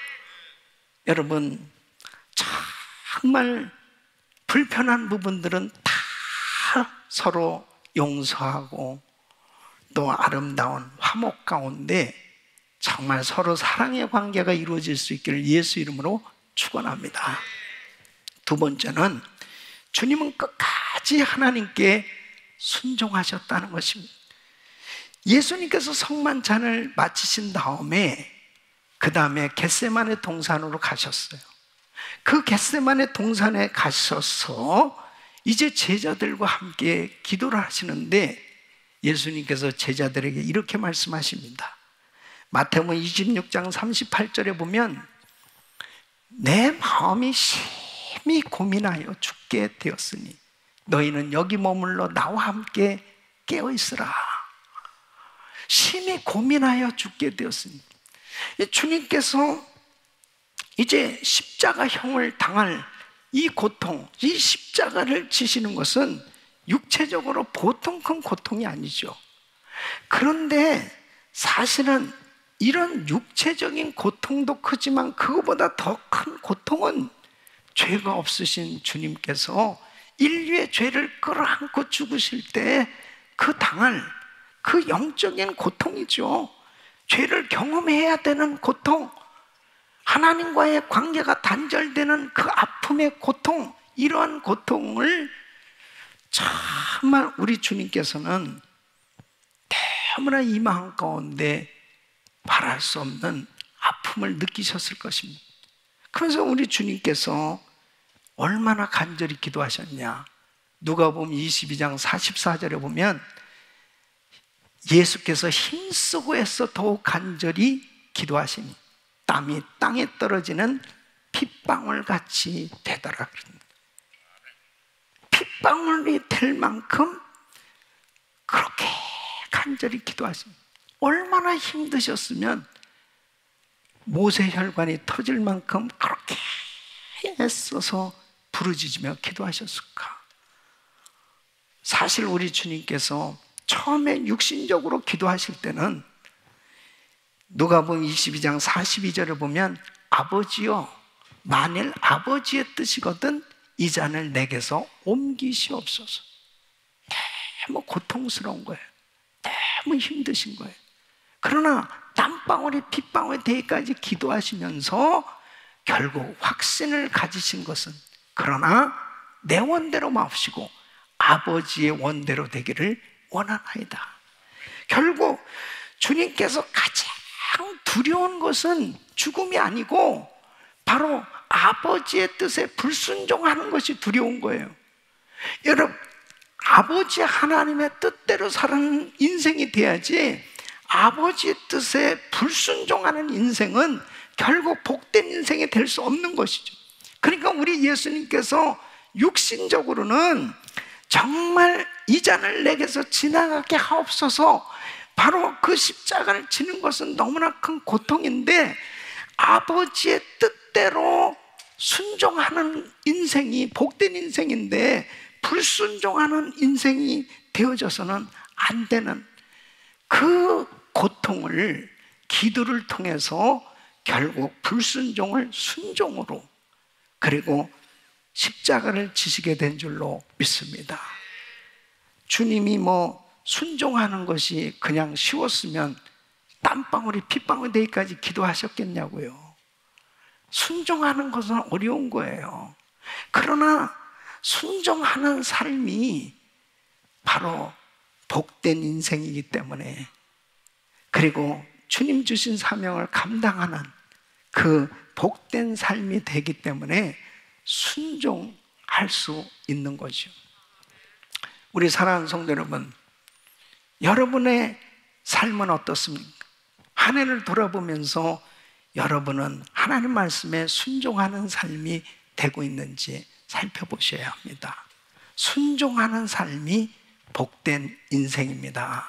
여러분, 정말 불편한 부분들은 다 서로 용서하고 또 아름다운 화목 가운데 정말 서로 사랑의 관계가 이루어질 수 있기를 예수 이름으로 축원합니다. 두 번째는 주님은 끝까지 하나님께 순종하셨다는 것입니다. 예수님께서 성만찬을 마치신 다음에 그 다음에 겟세마네 동산으로 가셨어요. 그 겟세마네 동산에 가셔서 이제 제자들과 함께 기도를 하시는데 예수님께서 제자들에게 이렇게 말씀하십니다. 마태복음 이십육 장 삼십팔 절에 보면 내 마음이 심히 고민하여 죽게 되었으니 너희는 여기 머물러 나와 함께 깨어있으라. 심히 고민하여 죽게 되었으니, 주님께서 이제 십자가형을 당할 이 고통, 이 십자가를 지시는 것은 육체적으로 보통 큰 고통이 아니죠. 그런데 사실은 이런 육체적인 고통도 크지만 그거보다 더 큰 고통은 죄가 없으신 주님께서 인류의 죄를 끌어안고 죽으실 때 그 당할 그 영적인 고통이죠. 죄를 경험해야 되는 고통, 하나님과의 관계가 단절되는 그 아픔의 고통, 이러한 고통을 정말 우리 주님께서는 너무나 이 마음 가운데 말할 수 없는 아픔을 느끼셨을 것입니다. 그래서 우리 주님께서 얼마나 간절히 기도하셨냐. 누가복음 이십이 장 사십사 절에 보면 예수께서 힘쓰고 애써 더욱 간절히 기도하시니 땀이 땅에 떨어지는 핏방울 같이 되더라. 핏방울이 될 만큼 그렇게 간절히 기도하십니다. 얼마나 힘드셨으면 모세혈관이 터질 만큼 그렇게 애써서 부르짖으며 기도하셨을까. 사실 우리 주님께서 처음에 육신적으로 기도하실 때는 누가복음 이십이 장 사십이 절에 보면 아버지여, 만일 아버지의 뜻이거든 이 잔을 내게서 옮기시옵소서. 너무 고통스러운 거예요. 너무 힘드신 거예요. 그러나 땀방울이 핏방울이 되기까지 기도하시면서 결국 확신을 가지신 것은 그러나 내 원대로 마옵시고 아버지의 원대로 되기를 원하나이다. 결국 주님께서 가장 두려운 것은 죽음이 아니고 바로 아버지의 뜻에 불순종하는 것이 두려운 거예요. 여러분, 아버지 하나님의 뜻대로 사는 인생이 돼야지 아버지의 뜻에 불순종하는 인생은 결국 복된 인생이 될 수 없는 것이죠. 그러니까 우리 예수님께서 육신적으로는 정말 이 잔을 내게서 지나가게 하옵소서, 바로 그 십자가를 지는 것은 너무나 큰 고통인데 아버지의 뜻대로 순종하는 인생이 복된 인생인데 불순종하는 인생이 되어져서는 안 되는 그 고통을 기도를 통해서 결국 불순종을 순종으로 그리고 십자가를 지시게 된 줄로 믿습니다. 주님이 뭐 순종하는 것이 그냥 쉬웠으면 땀방울이 핏방울이 되기까지 기도하셨겠냐고요. 순종하는 것은 어려운 거예요. 그러나 순종하는 삶이 바로 복된 인생이기 때문에, 그리고 주님 주신 사명을 감당하는 그 복된 삶이 되기 때문에 순종할 수 있는 거죠. 우리 사랑하는 성도 여러분, 여러분의 삶은 어떻습니까? 한 해를 돌아보면서 여러분은 하나님 말씀에 순종하는 삶이 되고 있는지 살펴보셔야 합니다. 순종하는 삶이 복된 인생입니다.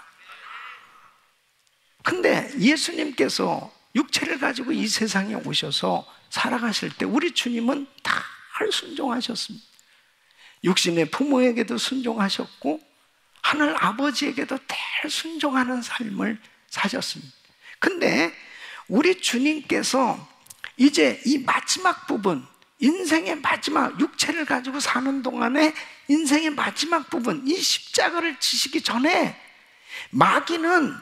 근데 예수님께서 육체를 가지고 이 세상에 오셔서 살아가실 때 우리 주님은 다 순종하셨습니다. 육신의 부모에게도 순종하셨고 하늘 아버지에게도 다 순종하는 삶을 사셨습니다. 근데 우리 주님께서 이제 이 마지막 부분, 인생의 마지막, 육체를 가지고 사는 동안에 인생의 마지막 부분, 이 십자가를 지시기 전에 마귀는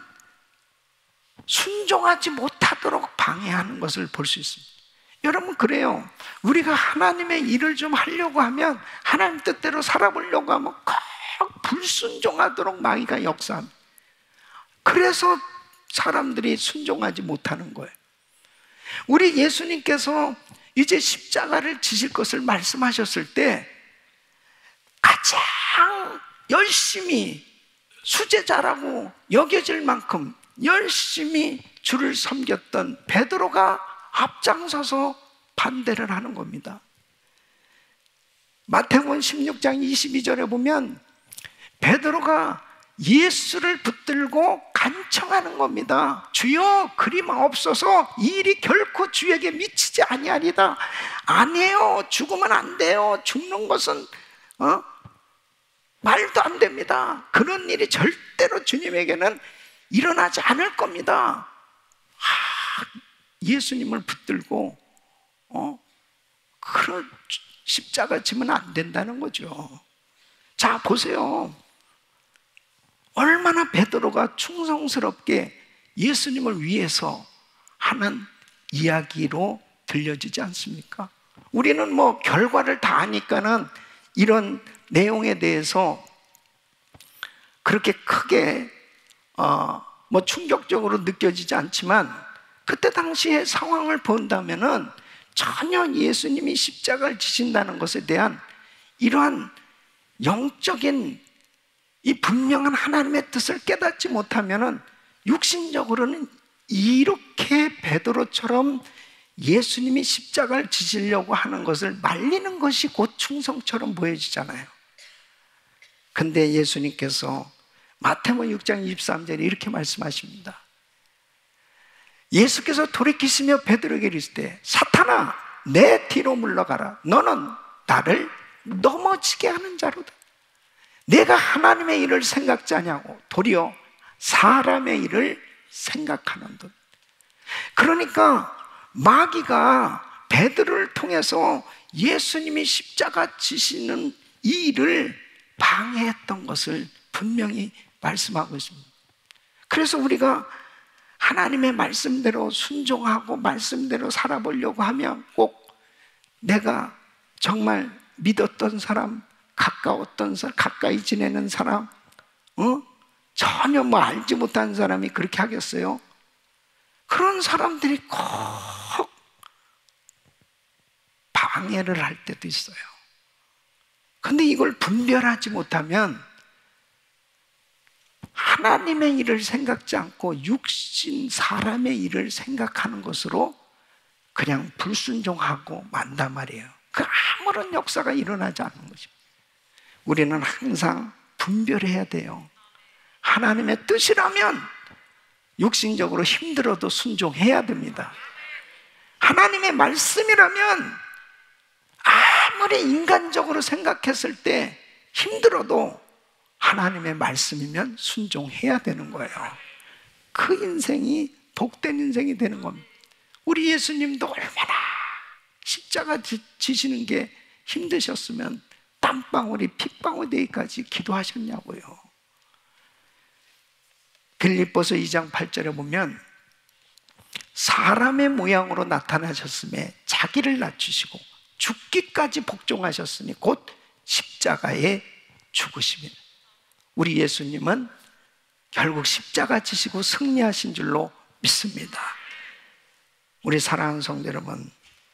순종하지 못하도록 방해하는 것을 볼 수 있습니다. 여러분, 그래요. 우리가 하나님의 일을 좀 하려고 하면, 하나님 뜻대로 살아보려고 하면 꼭 불순종하도록 마귀가 역사합니다. 그래서 사람들이 순종하지 못하는 거예요. 우리 예수님께서 이제 십자가를 지실 것을 말씀하셨을 때 가장 열심히 수제자라고 여겨질 만큼 열심히 주를 섬겼던 베드로가 앞장서서 반대를 하는 겁니다. 마태복음 십육 장 이십이 절에 보면 베드로가 예수를 붙들고 간청하는 겁니다. 주여, 그리 마옵소서. 이 일이 결코 주에게 미치지 아니하리다. 아니에요, 죽으면 안 돼요. 죽는 것은 어? 말도 안 됩니다. 그런 일이 절대로 주님에게는 일어나지 않을 겁니다. 아, 예수님을 붙들고 어? 그런 십자가 지면 안 된다는 거죠. 자, 보세요. 얼마나 베드로가 충성스럽게 예수님을 위해서 하는 이야기로 들려지지 않습니까? 우리는 뭐 결과를 다 아니까는 이런 내용에 대해서 그렇게 크게 어, 뭐 충격적으로 느껴지지 않지만 그때 당시의 상황을 본다면은 전혀 예수님이 십자가를 지신다는 것에 대한 이러한 영적인 이 분명한 하나님의 뜻을 깨닫지 못하면은 육신적으로는 이렇게 베드로처럼 예수님이 십자가를 지시려고 하는 것을 말리는 것이 곧 충성처럼 보여지잖아요. 근데 예수님께서 마태복음 육 장 이십삼 절에 이렇게 말씀하십니다. 예수께서 돌이키시며 베드로에게 이르시되 사탄아, 내 뒤로 물러가라. 너는 나를 넘어지게 하는 자로다. 내가 하나님의 일을 생각지 않냐고 도리어 사람의 일을 생각하는 듯. 그러니까 마귀가 베드로를 통해서 예수님이 십자가 지시는 이 일을 방해했던 것을 분명히 말씀하고 있습니다. 그래서 우리가 하나님의 말씀대로 순종하고 말씀대로 살아보려고 하면 꼭 내가 정말 믿었던 사람, 가까웠던 사람, 가까이 지내는 사람, 어? 전혀 뭐 알지 못한 사람이 그렇게 하겠어요? 그런 사람들이 꼭 방해를 할 때도 있어요. 근데 이걸 분별하지 못하면 하나님의 일을 생각지 않고 육신 사람의 일을 생각하는 것으로 그냥 불순종하고 만단 말이에요. 그 아무런 역사가 일어나지 않는 것입니다. 우리는 항상 분별해야 돼요. 하나님의 뜻이라면 육신적으로 힘들어도 순종해야 됩니다. 하나님의 말씀이라면 아무리 인간적으로 생각했을 때 힘들어도 하나님의 말씀이면 순종해야 되는 거예요. 그 인생이 복된 인생이 되는 겁니다. 우리 예수님도 얼마나 십자가 지시는 게 힘드셨으면 땀방울이 핏방울 되기까지 기도하셨냐고요. 빌립보서 이 장 팔 절에 보면 사람의 모양으로 나타나셨음에 자기를 낮추시고 죽기까지 복종하셨으니 곧 십자가에 죽으심이다. 우리 예수님은 결국 십자가 지시고 승리하신 줄로 믿습니다. 우리 사랑하는 성도 여러분,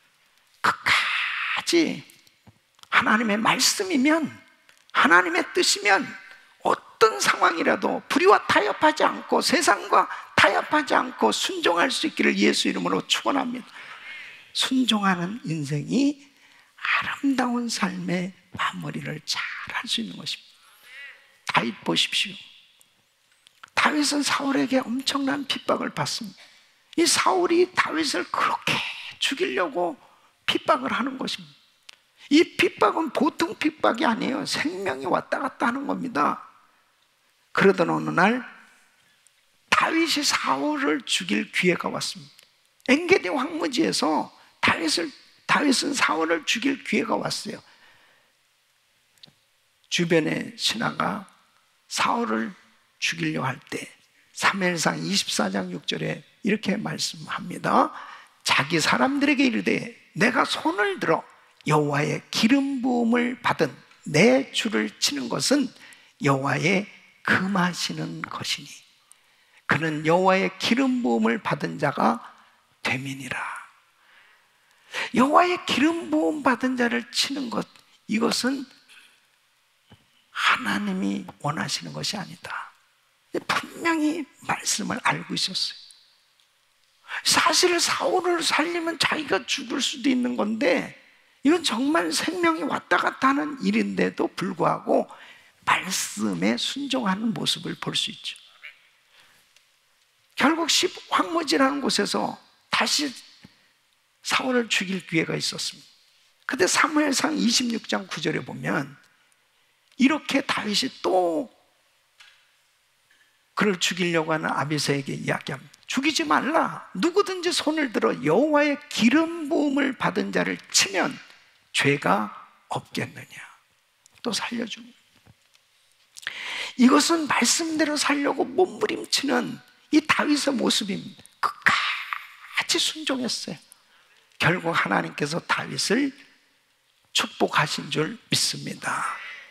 끝까지 하나님의 말씀이면, 하나님의 뜻이면 어떤 상황이라도 불의와 타협하지 않고 세상과 타협하지 않고 순종할 수 있기를 예수 이름으로 축원합니다. 순종하는 인생이 아름다운 삶의 마무리를 잘 할 수 있는 것입니다. 다윗 보십시오. 다윗은 사울에게 엄청난 핍박을 받습니다. 이 사울이 다윗을 그렇게 죽이려고 핍박을 하는 것입니다. 이 핍박은 보통 핍박이 아니에요. 생명이 왔다 갔다 하는 겁니다. 그러던 어느 날 다윗이 사울을 죽일 기회가 왔습니다. 엔게디 황무지에서 다윗을, 다윗은 사울을 죽일 기회가 왔어요. 주변의 신하가 사울을 죽이려고 할 때 사무엘상 이십사 장 육 절에 이렇게 말씀합니다. 자기 사람들에게 이르되 내가 손을 들어 여호와의 기름 부음을 받은 내 줄을 치는 것은 여호와의 금하시는 것이니 그는 여호와의 기름 부음을 받은 자가 됨이니라. 여호와의 기름 부음 받은 자를 치는 것, 이것은 하나님이 원하시는 것이 아니다. 분명히 말씀을 알고 있었어요. 사실 사울을 살리면 자기가 죽을 수도 있는 건데 이건 정말 생명이 왔다 갔다 하는 일인데도 불구하고 말씀에 순종하는 모습을 볼 수 있죠. 결국 십 황무지라는 곳에서 다시 사울을 죽일 기회가 있었습니다. 그때 사무엘상 이십육 장 구 절에 보면 이렇게 다윗이 또 그를 죽이려고 하는 아비새에게 이야기합니다. 죽이지 말라. 누구든지 손을 들어 여호와의 기름 부음을 받은 자를 치면 죄가 없겠느냐. 또 살려줍니다. 이것은 말씀대로 살려고 몸부림치는 이 다윗의 모습입니다. 끝까지 순종했어요. 결국 하나님께서 다윗을 축복하신 줄 믿습니다.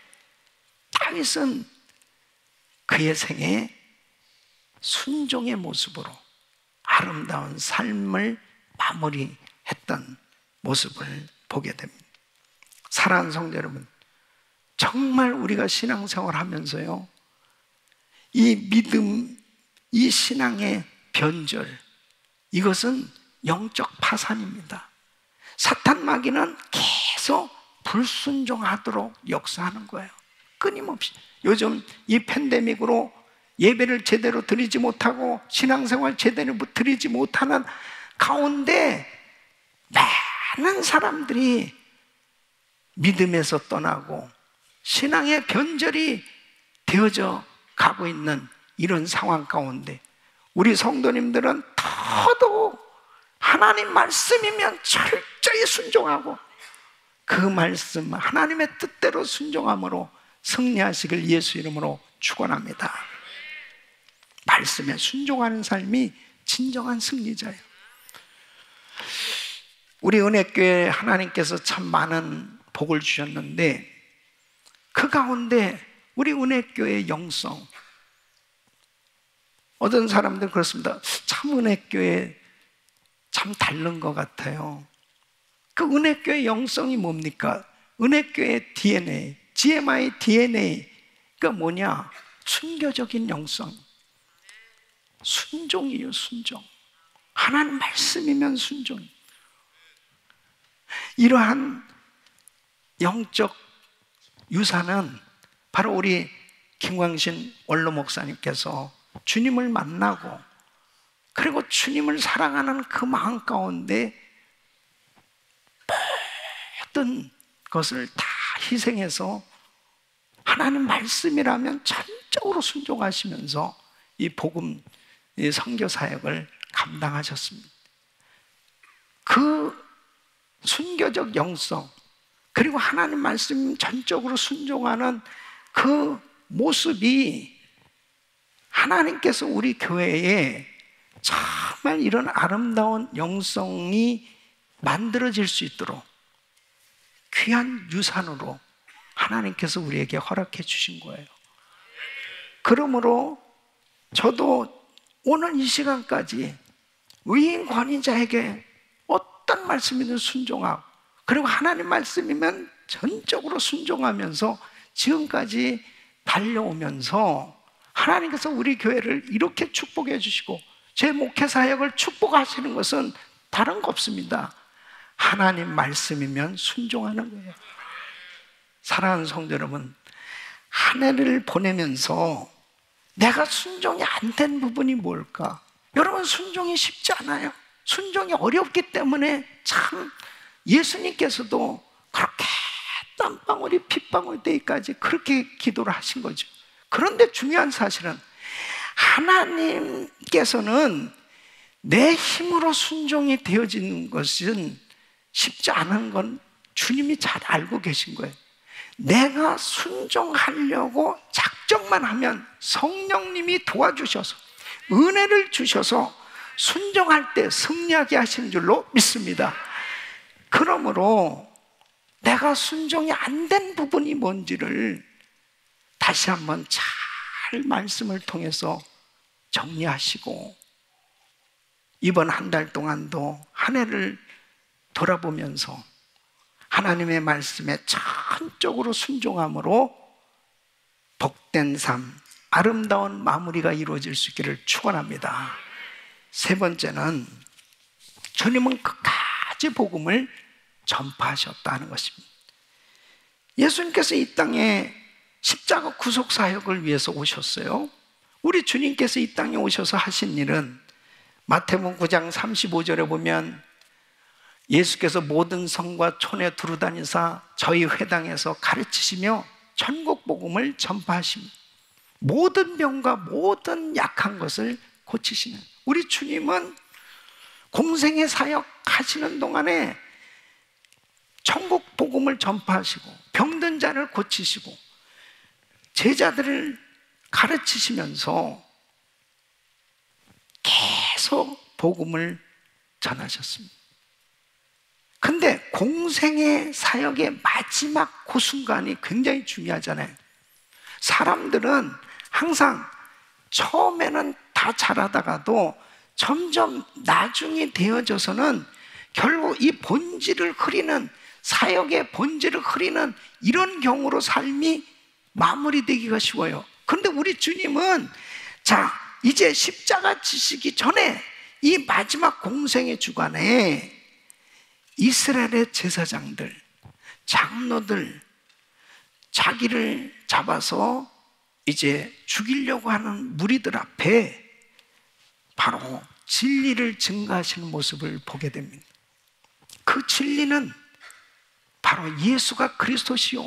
다윗은 그의 생에 순종의 모습으로 아름다운 삶을 마무리했던 모습을 보게 됩니다. 사랑하는 성도 여러분, 정말 우리가 신앙생활 하면서요, 이 믿음, 이 신앙의 변절, 이것은 영적 파산입니다. 사탄 마귀는 계속 불순종하도록 역사하는 거예요. 끊임없이. 요즘 이 팬데믹으로 예배를 제대로 드리지 못하고 신앙생활 제대로 드리지 못하는 가운데 많은 사람들이 믿음에서 떠나고 신앙의 변절이 되어져 가고 있는 이런 상황 가운데 우리 성도님들은 더더욱 하나님 말씀이면 철저히 순종하고 그 말씀 하나님의 뜻대로 순종함으로 승리하시길 예수 이름으로 축원합니다. 말씀에 순종하는 삶이 진정한 승리자예요. 우리 은혜교회 하나님께서 참 많은 복을 주셨는데 그 가운데 우리 은혜교회의 영성, 어떤 사람들 그렇습니다. 참 은혜교회 참 다른 것 같아요. 그 은혜교회 영성이 뭡니까? 은혜교회 디엔에이, 지엠아이 디엔에이가 뭐냐? 순교적인 영성, 순종이에요. 순종. 하나님 말씀이면 순종. 이러한 영적 유산은 바로 우리 김광신 원로 목사님께서 주님을 만나고 그리고 주님을 사랑하는 그 마음 가운데 모든 것을 다 희생해서 하나님 말씀이라면 전적으로 순종하시면서 이 복음, 이 선교 사역을 감당하셨습니다. 그 순교적 영성 그리고 하나님 말씀 전적으로 순종하는 그 모습이 하나님께서 우리 교회에 정말 이런 아름다운 영성이 만들어질 수 있도록 귀한 유산으로 하나님께서 우리에게 허락해 주신 거예요. 그러므로 저도 오늘 이 시간까지 위인 권위자에게 어떤 말씀이든 순종하고 그리고 하나님 말씀이면 전적으로 순종하면서 지금까지 달려오면서 하나님께서 우리 교회를 이렇게 축복해 주시고 제 목회 사역을 축복하시는 것은 다른 거 없습니다. 하나님 말씀이면 순종하는 거예요. 사랑하는 성도 여러분, 한 해를 보내면서 내가 순종이 안 된 부분이 뭘까? 여러분, 순종이 쉽지 않아요. 순종이 어렵기 때문에 참 예수님께서도 그렇게 땀방울이 핏방울 때까지 그렇게 기도를 하신 거죠. 그런데 중요한 사실은 하나님께서는 내 힘으로 순종이 되어지는 것은 쉽지 않은 건 주님이 잘 알고 계신 거예요. 내가 순종하려고 작정만 하면 성령님이 도와주셔서 은혜를 주셔서 순종할 때 승리하게 하시는 줄로 믿습니다. 그러므로 내가 순종이 안 된 부분이 뭔지를 다시 한번 잘 말씀을 통해서 정리하시고 이번 한 달 동안도 한 해를 돌아보면서 하나님의 말씀에 전적으로 순종함으로 복된 삶, 아름다운 마무리가 이루어질 수 있기를 축원합니다. 세 번째는 주님은 끝까지 복음을 전파하셨다는 것입니다. 예수님께서 이 땅에 십자가 구속 사역을 위해서 오셨어요. 우리 주님께서 이 땅에 오셔서 하신 일은 마태복음 구 장 삼십오 절에 보면 예수께서 모든 성과 촌에 두루다니사 저희 회당에서 가르치시며 천국 복음을 전파하십니다. 모든 병과 모든 약한 것을 고치시는 우리 주님은 공생의 사역 하시는 동안에 천국 복음을 전파하시고 병든 자를 고치시고 제자들을 가르치시면서 계속 복음을 전하셨습니다. 근데 공생의 사역의 마지막 그 순간이 굉장히 중요하잖아요. 사람들은 항상 처음에는 다 잘하다가도 점점 나중이 되어져서는 결국 이 본질을 흐리는 사역의 본질을 흐리는 이런 경우로 삶이 마무리되기가 쉬워요. 그런데 우리 주님은 자 이제 십자가 지시기 전에 이 마지막 공생의 주간에 이스라엘의 제사장들, 장로들 자기를 잡아서 이제 죽이려고 하는 무리들 앞에 바로 진리를 증거하시는 모습을 보게 됩니다. 그 진리는 바로 예수가 그리스도시요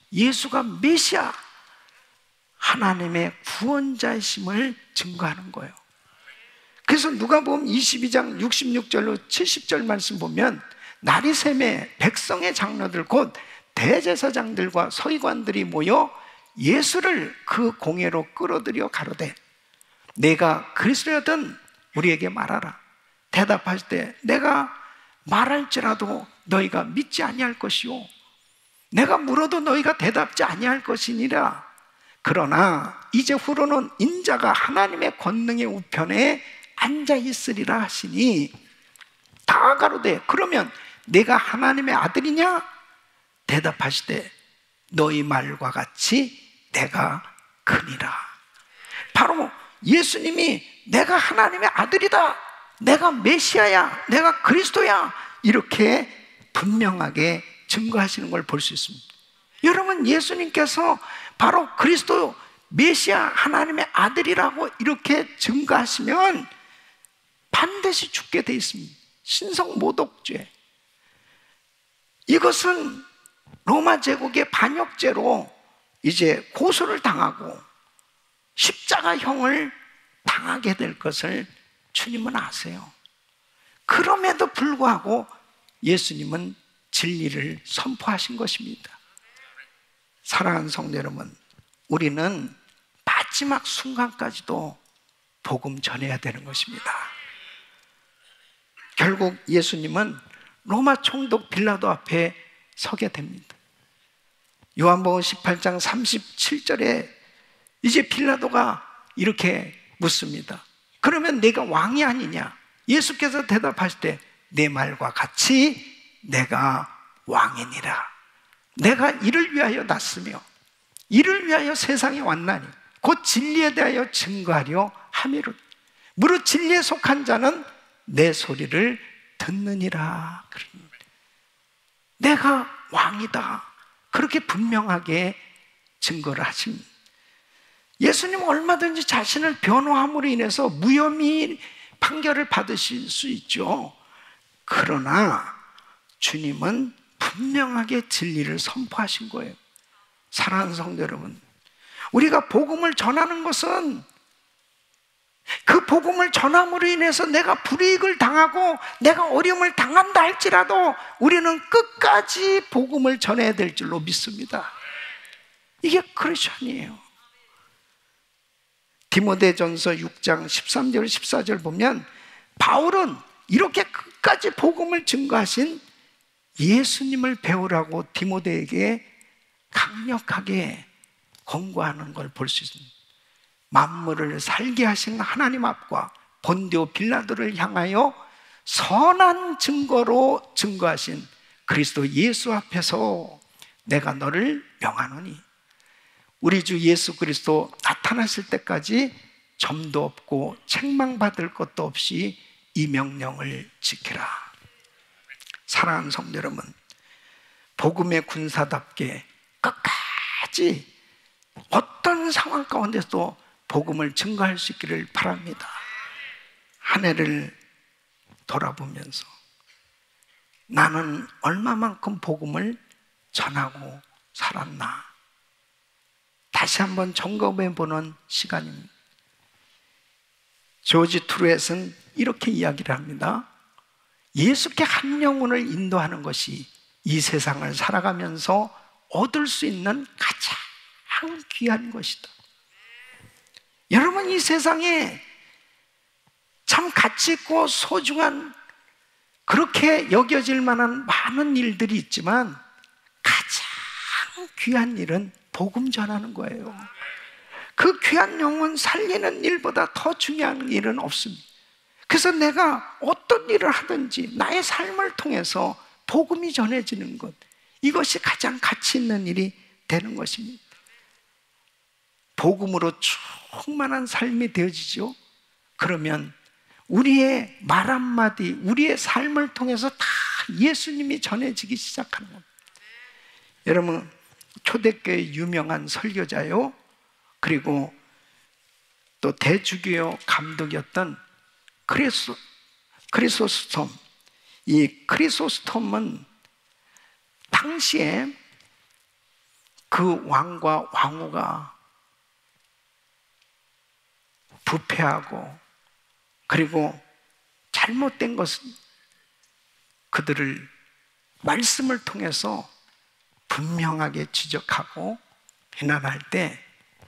예수가 메시아, 하나님의 구원자이심을 증거하는 거예요. 그래서 누가복음 이십이 장 육십육 절로 칠십 절 말씀 보면 날이 새매 백성의 장로들 곧 대제사장들과 서기관들이 모여 예수를 그 공회로 끌어들여 가로되 내가 그리스도였든 우리에게 말하라. 대답하실 때 내가 말할지라도 너희가 믿지 아니할 것이요 내가 물어도 너희가 대답지 아니할 것이니라. 그러나 이제 후로는 인자가 하나님의 권능의 우편에 앉아 있으리라 하시니 다 가로되 그러면 내가 하나님의 아들이냐? 대답하시되 너희 말과 같이 내가 크니라. 바로 예수님이 내가 하나님의 아들이다, 내가 메시아야, 내가 그리스도야, 이렇게 분명하게 증거하시는 걸 볼 수 있습니다. 여러분, 예수님께서 바로 그리스도 메시아 하나님의 아들이라고 이렇게 증거하시면 반드시 죽게 돼 있습니다. 신성모독죄. 이것은 로마 제국의 반역죄로 이제 고소를 당하고 십자가형을 당하게 될 것을 주님은 아세요. 그럼에도 불구하고 예수님은 진리를 선포하신 것입니다. 사랑하는 성도 여러분, 우리는 마지막 순간까지도 복음 전해야 되는 것입니다. 결국 예수님은 로마 총독 빌라도 앞에 서게 됩니다. 요한복음 십팔 장 삼십칠 절에 이제 빌라도가 이렇게 묻습니다. 그러면 내가 왕이 아니냐? 예수께서 대답하실 때 내 말과 같이 내가 왕이니라. 내가 이를 위하여 났으며 이를 위하여 세상에 왔나니 곧 진리에 대하여 증거하려 함이로. 무릇 진리에 속한 자는 내 소리를 듣느니라. 내가 왕이다, 그렇게 분명하게 증거를 하십니다. 예수님은 얼마든지 자신을 변호함으로 인해서 무혐의 판결을 받으실 수 있죠. 그러나 주님은 분명하게 진리를 선포하신 거예요. 사랑하는 성도 여러분, 우리가 복음을 전하는 것은 그 복음을 전함으로 인해서 내가 불이익을 당하고 내가 어려움을 당한다 할지라도 우리는 끝까지 복음을 전해야 될 줄로 믿습니다. 이게 크리스천이에요. 디모데전서 육 장 십삼 절 십사 절 보면 바울은 이렇게 끝까지 복음을 증거하신 예수님을 배우라고 디모데에게 강력하게 권고하는 걸 볼 수 있습니다. 만물을 살게 하신 하나님 앞과 본디오 빌라도를 향하여 선한 증거로 증거하신 그리스도 예수 앞에서 내가 너를 명하노니 우리 주 예수 그리스도 나타나실 때까지 점도 없고 책망받을 것도 없이 이 명령을 지키라. 사랑하는 성도 여러분, 복음의 군사답게 끝까지 어떤 상황 가운데서도 복음을 증거할 수 있기를 바랍니다. 한 해를 돌아보면서 나는 얼마만큼 복음을 전하고 살았나 다시 한번 점검해보는 시간입니다. 조지 트루엣은 이렇게 이야기를 합니다. 예수께 한 영혼을 인도하는 것이 이 세상을 살아가면서 얻을 수 있는 가장 귀한 것이다. 여러분, 이 세상에 참 가치 있고 소중한, 그렇게 여겨질 만한 많은 일들이 있지만 가장 귀한 일은 복음 전하는 거예요. 그 귀한 영혼 살리는 일보다 더 중요한 일은 없습니다. 그래서 내가 어떤 일을 하든지 나의 삶을 통해서 복음이 전해지는 것, 이것이 가장 가치 있는 일이 되는 것입니다. 복음으로 충만한 삶이 되어지죠. 그러면 우리의 말 한마디, 우리의 삶을 통해서 다 예수님이 전해지기 시작하는 겁니다. 여러분, 초대교회 유명한 설교자요, 그리고 또 대주교 감독이었던 크리소, 크리소스톰. 이 크리소스톰은 당시에 그 왕과 왕후가 부패하고 그리고 잘못된 것은 그들을 말씀을 통해서 분명하게 지적하고 비난할 때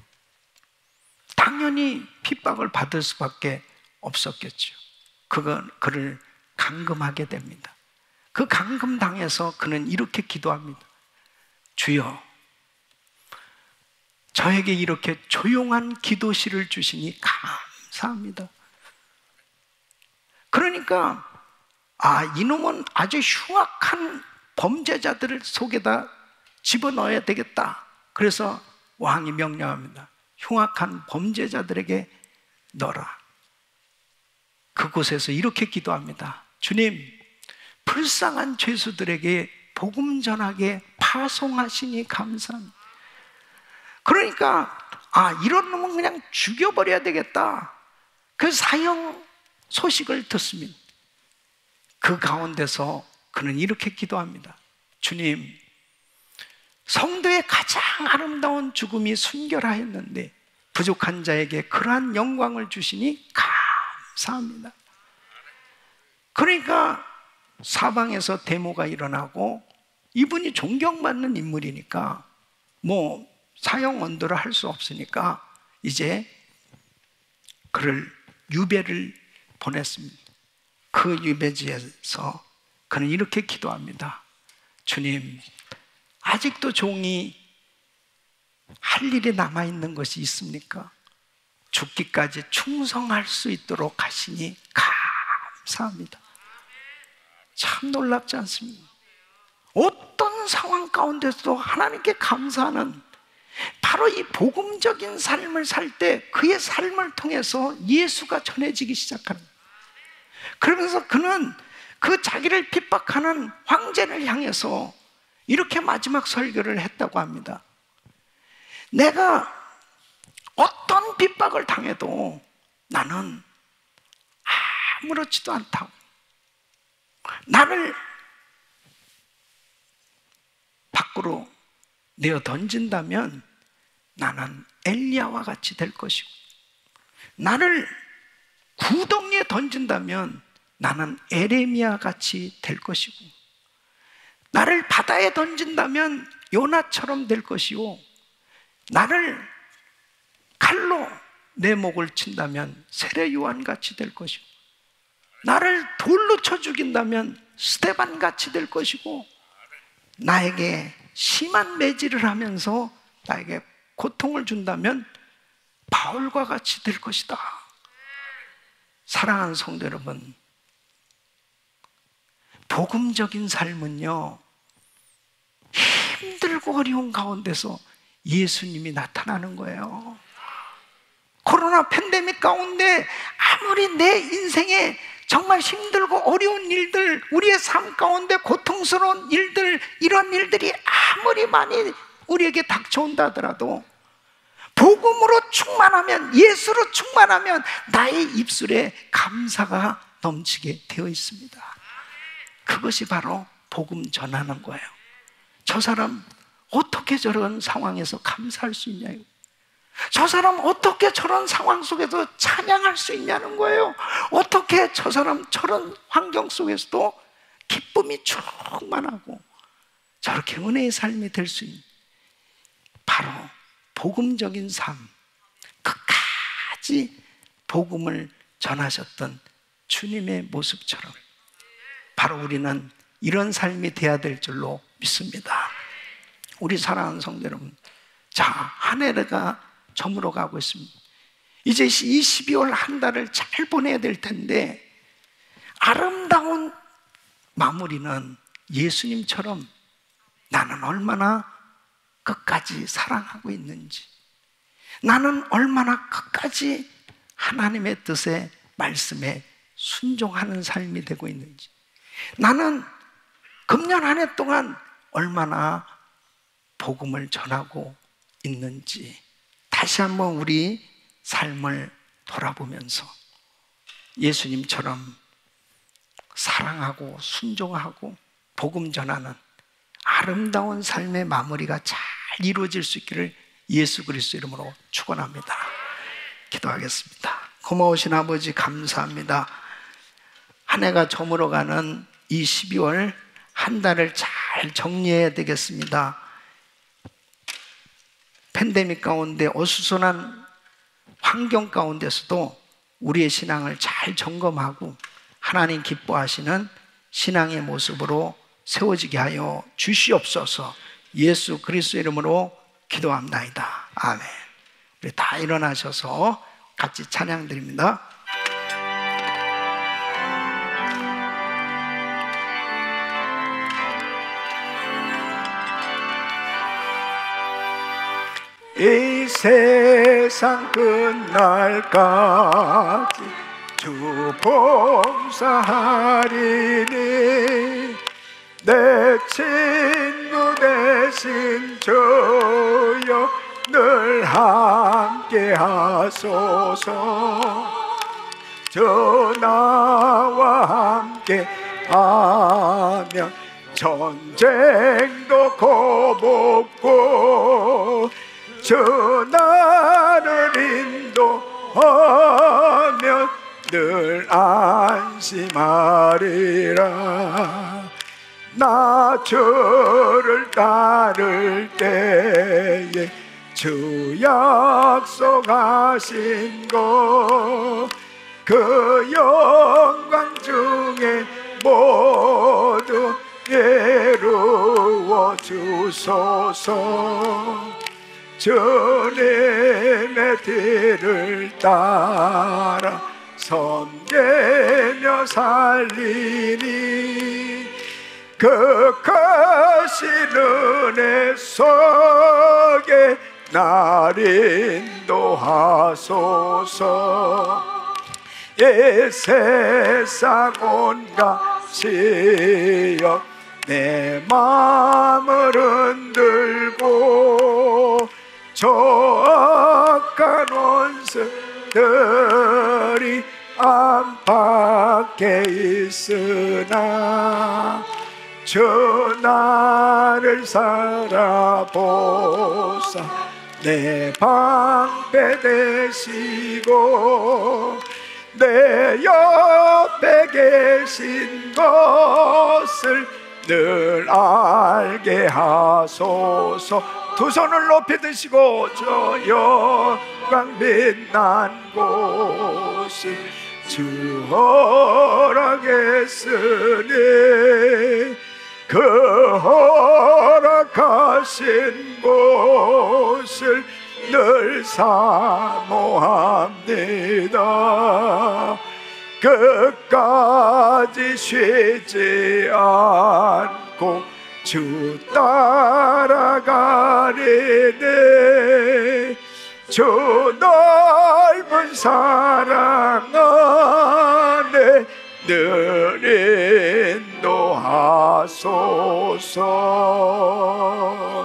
당연히 핍박을 받을 수밖에 없었겠죠. 그건 그를 감금하게 됩니다. 그 감금당해서 그는 이렇게 기도합니다. 주여, 저에게 이렇게 조용한 기도실을 주시니 감사합니다. 그러니까 아, 이놈은 아주 흉악한 범죄자들을 속에다 집어넣어야 되겠다. 그래서 왕이 명령합니다. 흉악한 범죄자들에게 넣어라. 그곳에서 이렇게 기도합니다. 주님, 불쌍한 죄수들에게 복음 전하게 파송하시니 감사합니다. 그러니까 아, 이런 놈은 그냥 죽여버려야 되겠다. 그 사형 소식을 듣습니다. 그 가운데서 그는 이렇게 기도합니다. 주님, 성도의 가장 아름다운 죽음이 순결하였는데 부족한 자에게 그러한 영광을 주시니 감사합니다. 그러니까 사방에서 데모가 일어나고 이분이 존경받는 인물이니까 뭐 사형 언도를 할 수 없으니까 이제 그를 유배를 보냈습니다. 그 유배지에서 그는 이렇게 기도합니다. 주님, 아직도 종이 할 일이 남아있는 것이 있습니까? 죽기까지 충성할 수 있도록 하시니 감사합니다. 참 놀랍지 않습니까? 어떤 상황 가운데서도 하나님께 감사하는, 바로 이 복음적인 삶을 살 때 그의 삶을 통해서 예수가 전해지기 시작하는 거예요. 그러면서 그는 그 자기를 핍박하는 황제를 향해서 이렇게 마지막 설교를 했다고 합니다. 내가 어떤 핍박을 당해도 나는 아무렇지도 않다고, 나를 밖으로 내어 던진다면 나는 엘리야와 같이 될 것이고, 나를 구덩이에 던진다면 나는 에레미야 같이 될 것이고, 나를 바다에 던진다면 요나처럼 될 것이고, 나를 칼로 내 목을 친다면 세례 요한 같이 될 것이고, 나를 돌로 쳐 죽인다면 스데반 같이 될 것이고, 나에게 심한 매질을 하면서 나에게 고통을 준다면 바울과 같이 될 것이다. 사랑하는 성도 여러분, 복음적인 삶은요, 힘들고 어려운 가운데서 예수님이 나타나는 거예요. 코로나 팬데믹 가운데 아무리 내 인생에 정말 힘들고 어려운 일들, 우리의 삶 가운데 고통스러운 일들, 이런 일들이 아무리 많이 우리에게 닥쳐온다 하더라도 복음으로 충만하면, 예수로 충만하면 나의 입술에 감사가 넘치게 되어 있습니다. 그것이 바로 복음 전하는 거예요. 저 사람 어떻게 저런 상황에서 감사할 수 있냐, 저 사람 어떻게 저런 상황 속에서 찬양할 수 있냐는 거예요. 어떻게 저 사람 저런 환경 속에서도 기쁨이 충만하고 저렇게 은혜의 삶이 될 수 있는, 바로 복음적인 삶, 끝까지 복음을 전하셨던 주님의 모습처럼 바로 우리는 이런 삶이 돼야 될 줄로 믿습니다. 우리 사랑하는 성도 여러분, 자, 한 해가 저물어 가고 있습니다. 이제 이 십이월 한 달을 잘 보내야 될 텐데, 아름다운 마무리는 예수님처럼 나는 얼마나 끝까지 사랑하고 있는지, 나는 얼마나 끝까지 하나님의 뜻에, 말씀에 순종하는 삶이 되고 있는지, 나는 금년 한 해 동안 얼마나 복음을 전하고 있는지, 다시 한번 우리 삶을 돌아보면서 예수님처럼 사랑하고 순종하고 복음 전하는 아름다운 삶의 마무리가 잘 이루어질 수 있기를 예수 그리스도 이름으로 축원합니다. 기도하겠습니다. 고마우신 아버지 감사합니다. 한 해가 저물어가는 이 십이월 한 달을 잘 정리해야 되겠습니다. 팬데믹 가운데 어수선한 환경 가운데서도 우리의 신앙을 잘 점검하고 하나님 기뻐하시는 신앙의 모습으로 세워지게 하여 주시옵소서. 예수 그리스도 이름으로 기도합나이다. 아멘. 우리 다 일어나셔서 같이 찬양 드립니다. 이 세상 끝날까지 주 봉사하리니 내 친구 대신 주여 늘 함께 하소서. 저 나와 함께 하면 전쟁도 겁없고 저 나를 인도하면 늘 안심하리라. 나 주를 따를 때에 주 약속하신 것 그 영광 중에 모두 이루어 주소서. 주님의 뒤를 따라 섬기며 살리니 그 크신 은혜 속에 날 인도하소서. 이 세상 온갖 시험 내 마음을 흔들고 저 악한 원수들이 안팎에 있으나 주 나를 살아보사 내 방패 되시고 내 옆에 계신 것을 늘 알게 하소서. 두 손을 높이 드시고 저 영광 빛난 곳을 주 허락했으니 그 허락하신 곳을 늘 사모합니다. 끝까지 쉬지 않고 주 따라가리니 주 넓은 사랑 안에 늘 인도하소서.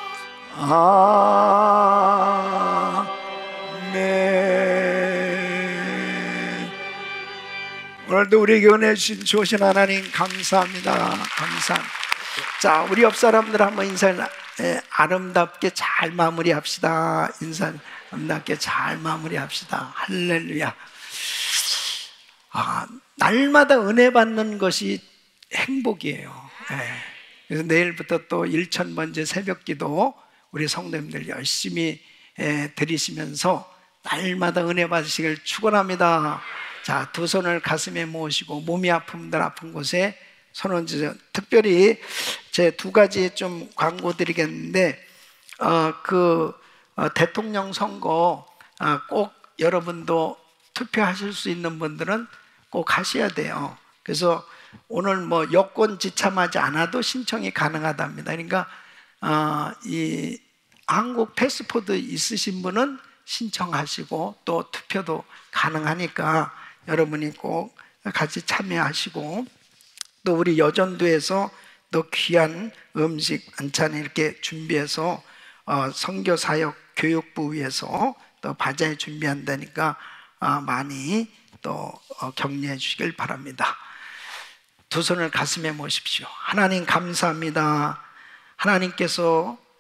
아멘. 오늘도 우리에게 은혜 주신 좋으신 하나님 감사합니다. 감사합니다. 자, 우리 옆 사람들 한번 인사를 예, 아름답게 잘 마무리합시다. 인사 아름답게 잘 마무리합시다. 할렐루야. 아, 날마다 은혜 받는 것이 행복이에요. 예. 그래서 내일부터 또 일천번째 새벽기도 우리 성도님들 열심히 예, 드리시면서 날마다 은혜 받으시길 축원합니다. 자, 두 손을 가슴에 모으시고 몸이 아픔들 아픈 곳에 손을 얹으세요. 특별히 제 두 가지 좀 광고 드리겠는데 어, 그 어, 대통령 선거 어, 꼭 여러분도 투표하실 수 있는 분들은 꼭 하셔야 돼요. 그래서 오늘 뭐 여권 지참하지 않아도 신청이 가능하답니다. 그러니까 어, 이 한국 패스포드 있으신 분은 신청하시고 또 투표도 가능하니까 여러분이 꼭 같이 참여하시고 또 우리 여전도에서 또 귀한 음식 반찬을 이렇게 준비해서 어, 선교사역 교육부 위해서 또 바자회 준비한다니까 어, 많이 또 어, 격려해 주시길 바랍니다. 두 손을 가슴에 모십시오. 하나님 감사합니다. 하나님께서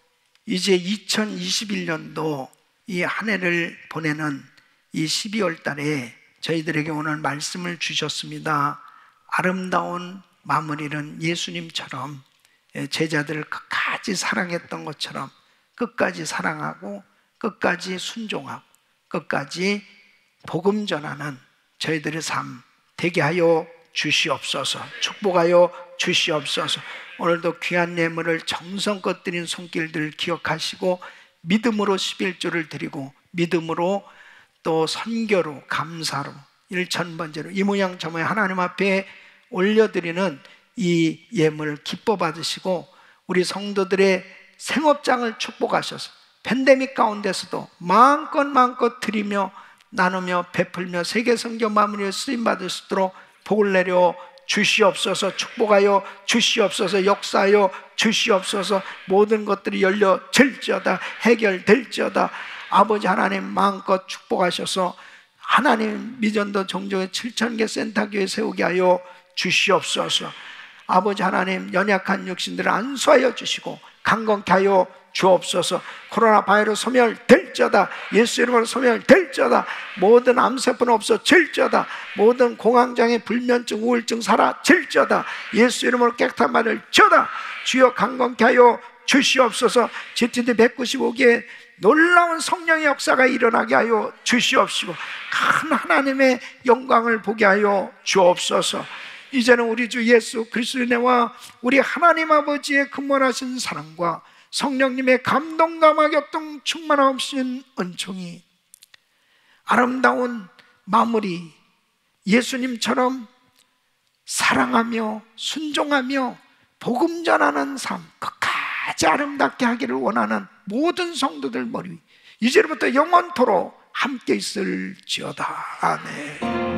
이제 이천이십일 년도 이 한 해를 보내는 이 십이월 달에 저희들에게 오늘 말씀을 주셨습니다. 아름다운 마무리는 예수님처럼 제자들을 끝까지 사랑했던 것처럼 끝까지 사랑하고 끝까지 순종하고 끝까지 복음 전하는 저희들의 삶 되게 하여 주시옵소서. 축복하여 주시옵소서. 오늘도 귀한 예물을 정성껏 드린 손길들을 기억하시고 믿음으로 십일조를 드리고 믿음으로 또 선교로 감사로 일천번제로 이 모양 저 모양 하나님 앞에 올려드리는 이 예물을 기뻐 받으시고 우리 성도들의 생업장을 축복하셔서 팬데믹 가운데서도 마음껏 마음껏 드리며 나누며 베풀며 세계 선교 마무리에 쓰임 받을 수 있도록 복을 내려 주시옵소서. 축복하여 주시옵소서. 역사하여 주시옵소서. 모든 것들이 열려질지어다. 해결될지어다. 아버지 하나님 마음껏 축복하셔서 하나님 미전도 종족의 칠천 개 센터교회 세우게 하여 주시옵소서. 아버지 하나님 연약한 육신들을 안수하여 주시고 강건케 하여 주옵소서. 코로나 바이러스 소멸될지어다. 예수 이름으로 소멸될지어다. 모든 암세포는 없어질지어다. 모든 공황장애, 불면증, 우울증 사라질지어다. 예수 이름으로 깨끗한 받을지어다. 주여 강건케 하여 주시옵소서. 지티디 백구십오 개의 놀라운 성령의 역사가 일어나게 하여 주시옵시고 큰 하나님의 영광을 보게 하여 주옵소서. 이제는 우리 주 예수 그리스도의 은혜와 우리 하나님 아버지의 근본하신 사랑과 성령님의 감동과 막역동 충만하신 은총이 아름다운 마무리 예수님처럼 사랑하며 순종하며 복음 전하는 삶 끝까지 아름답게 하기를 원하는 모든 성도들 머리 위 이제부터 영원토록 함께 있을지어다. 아멘.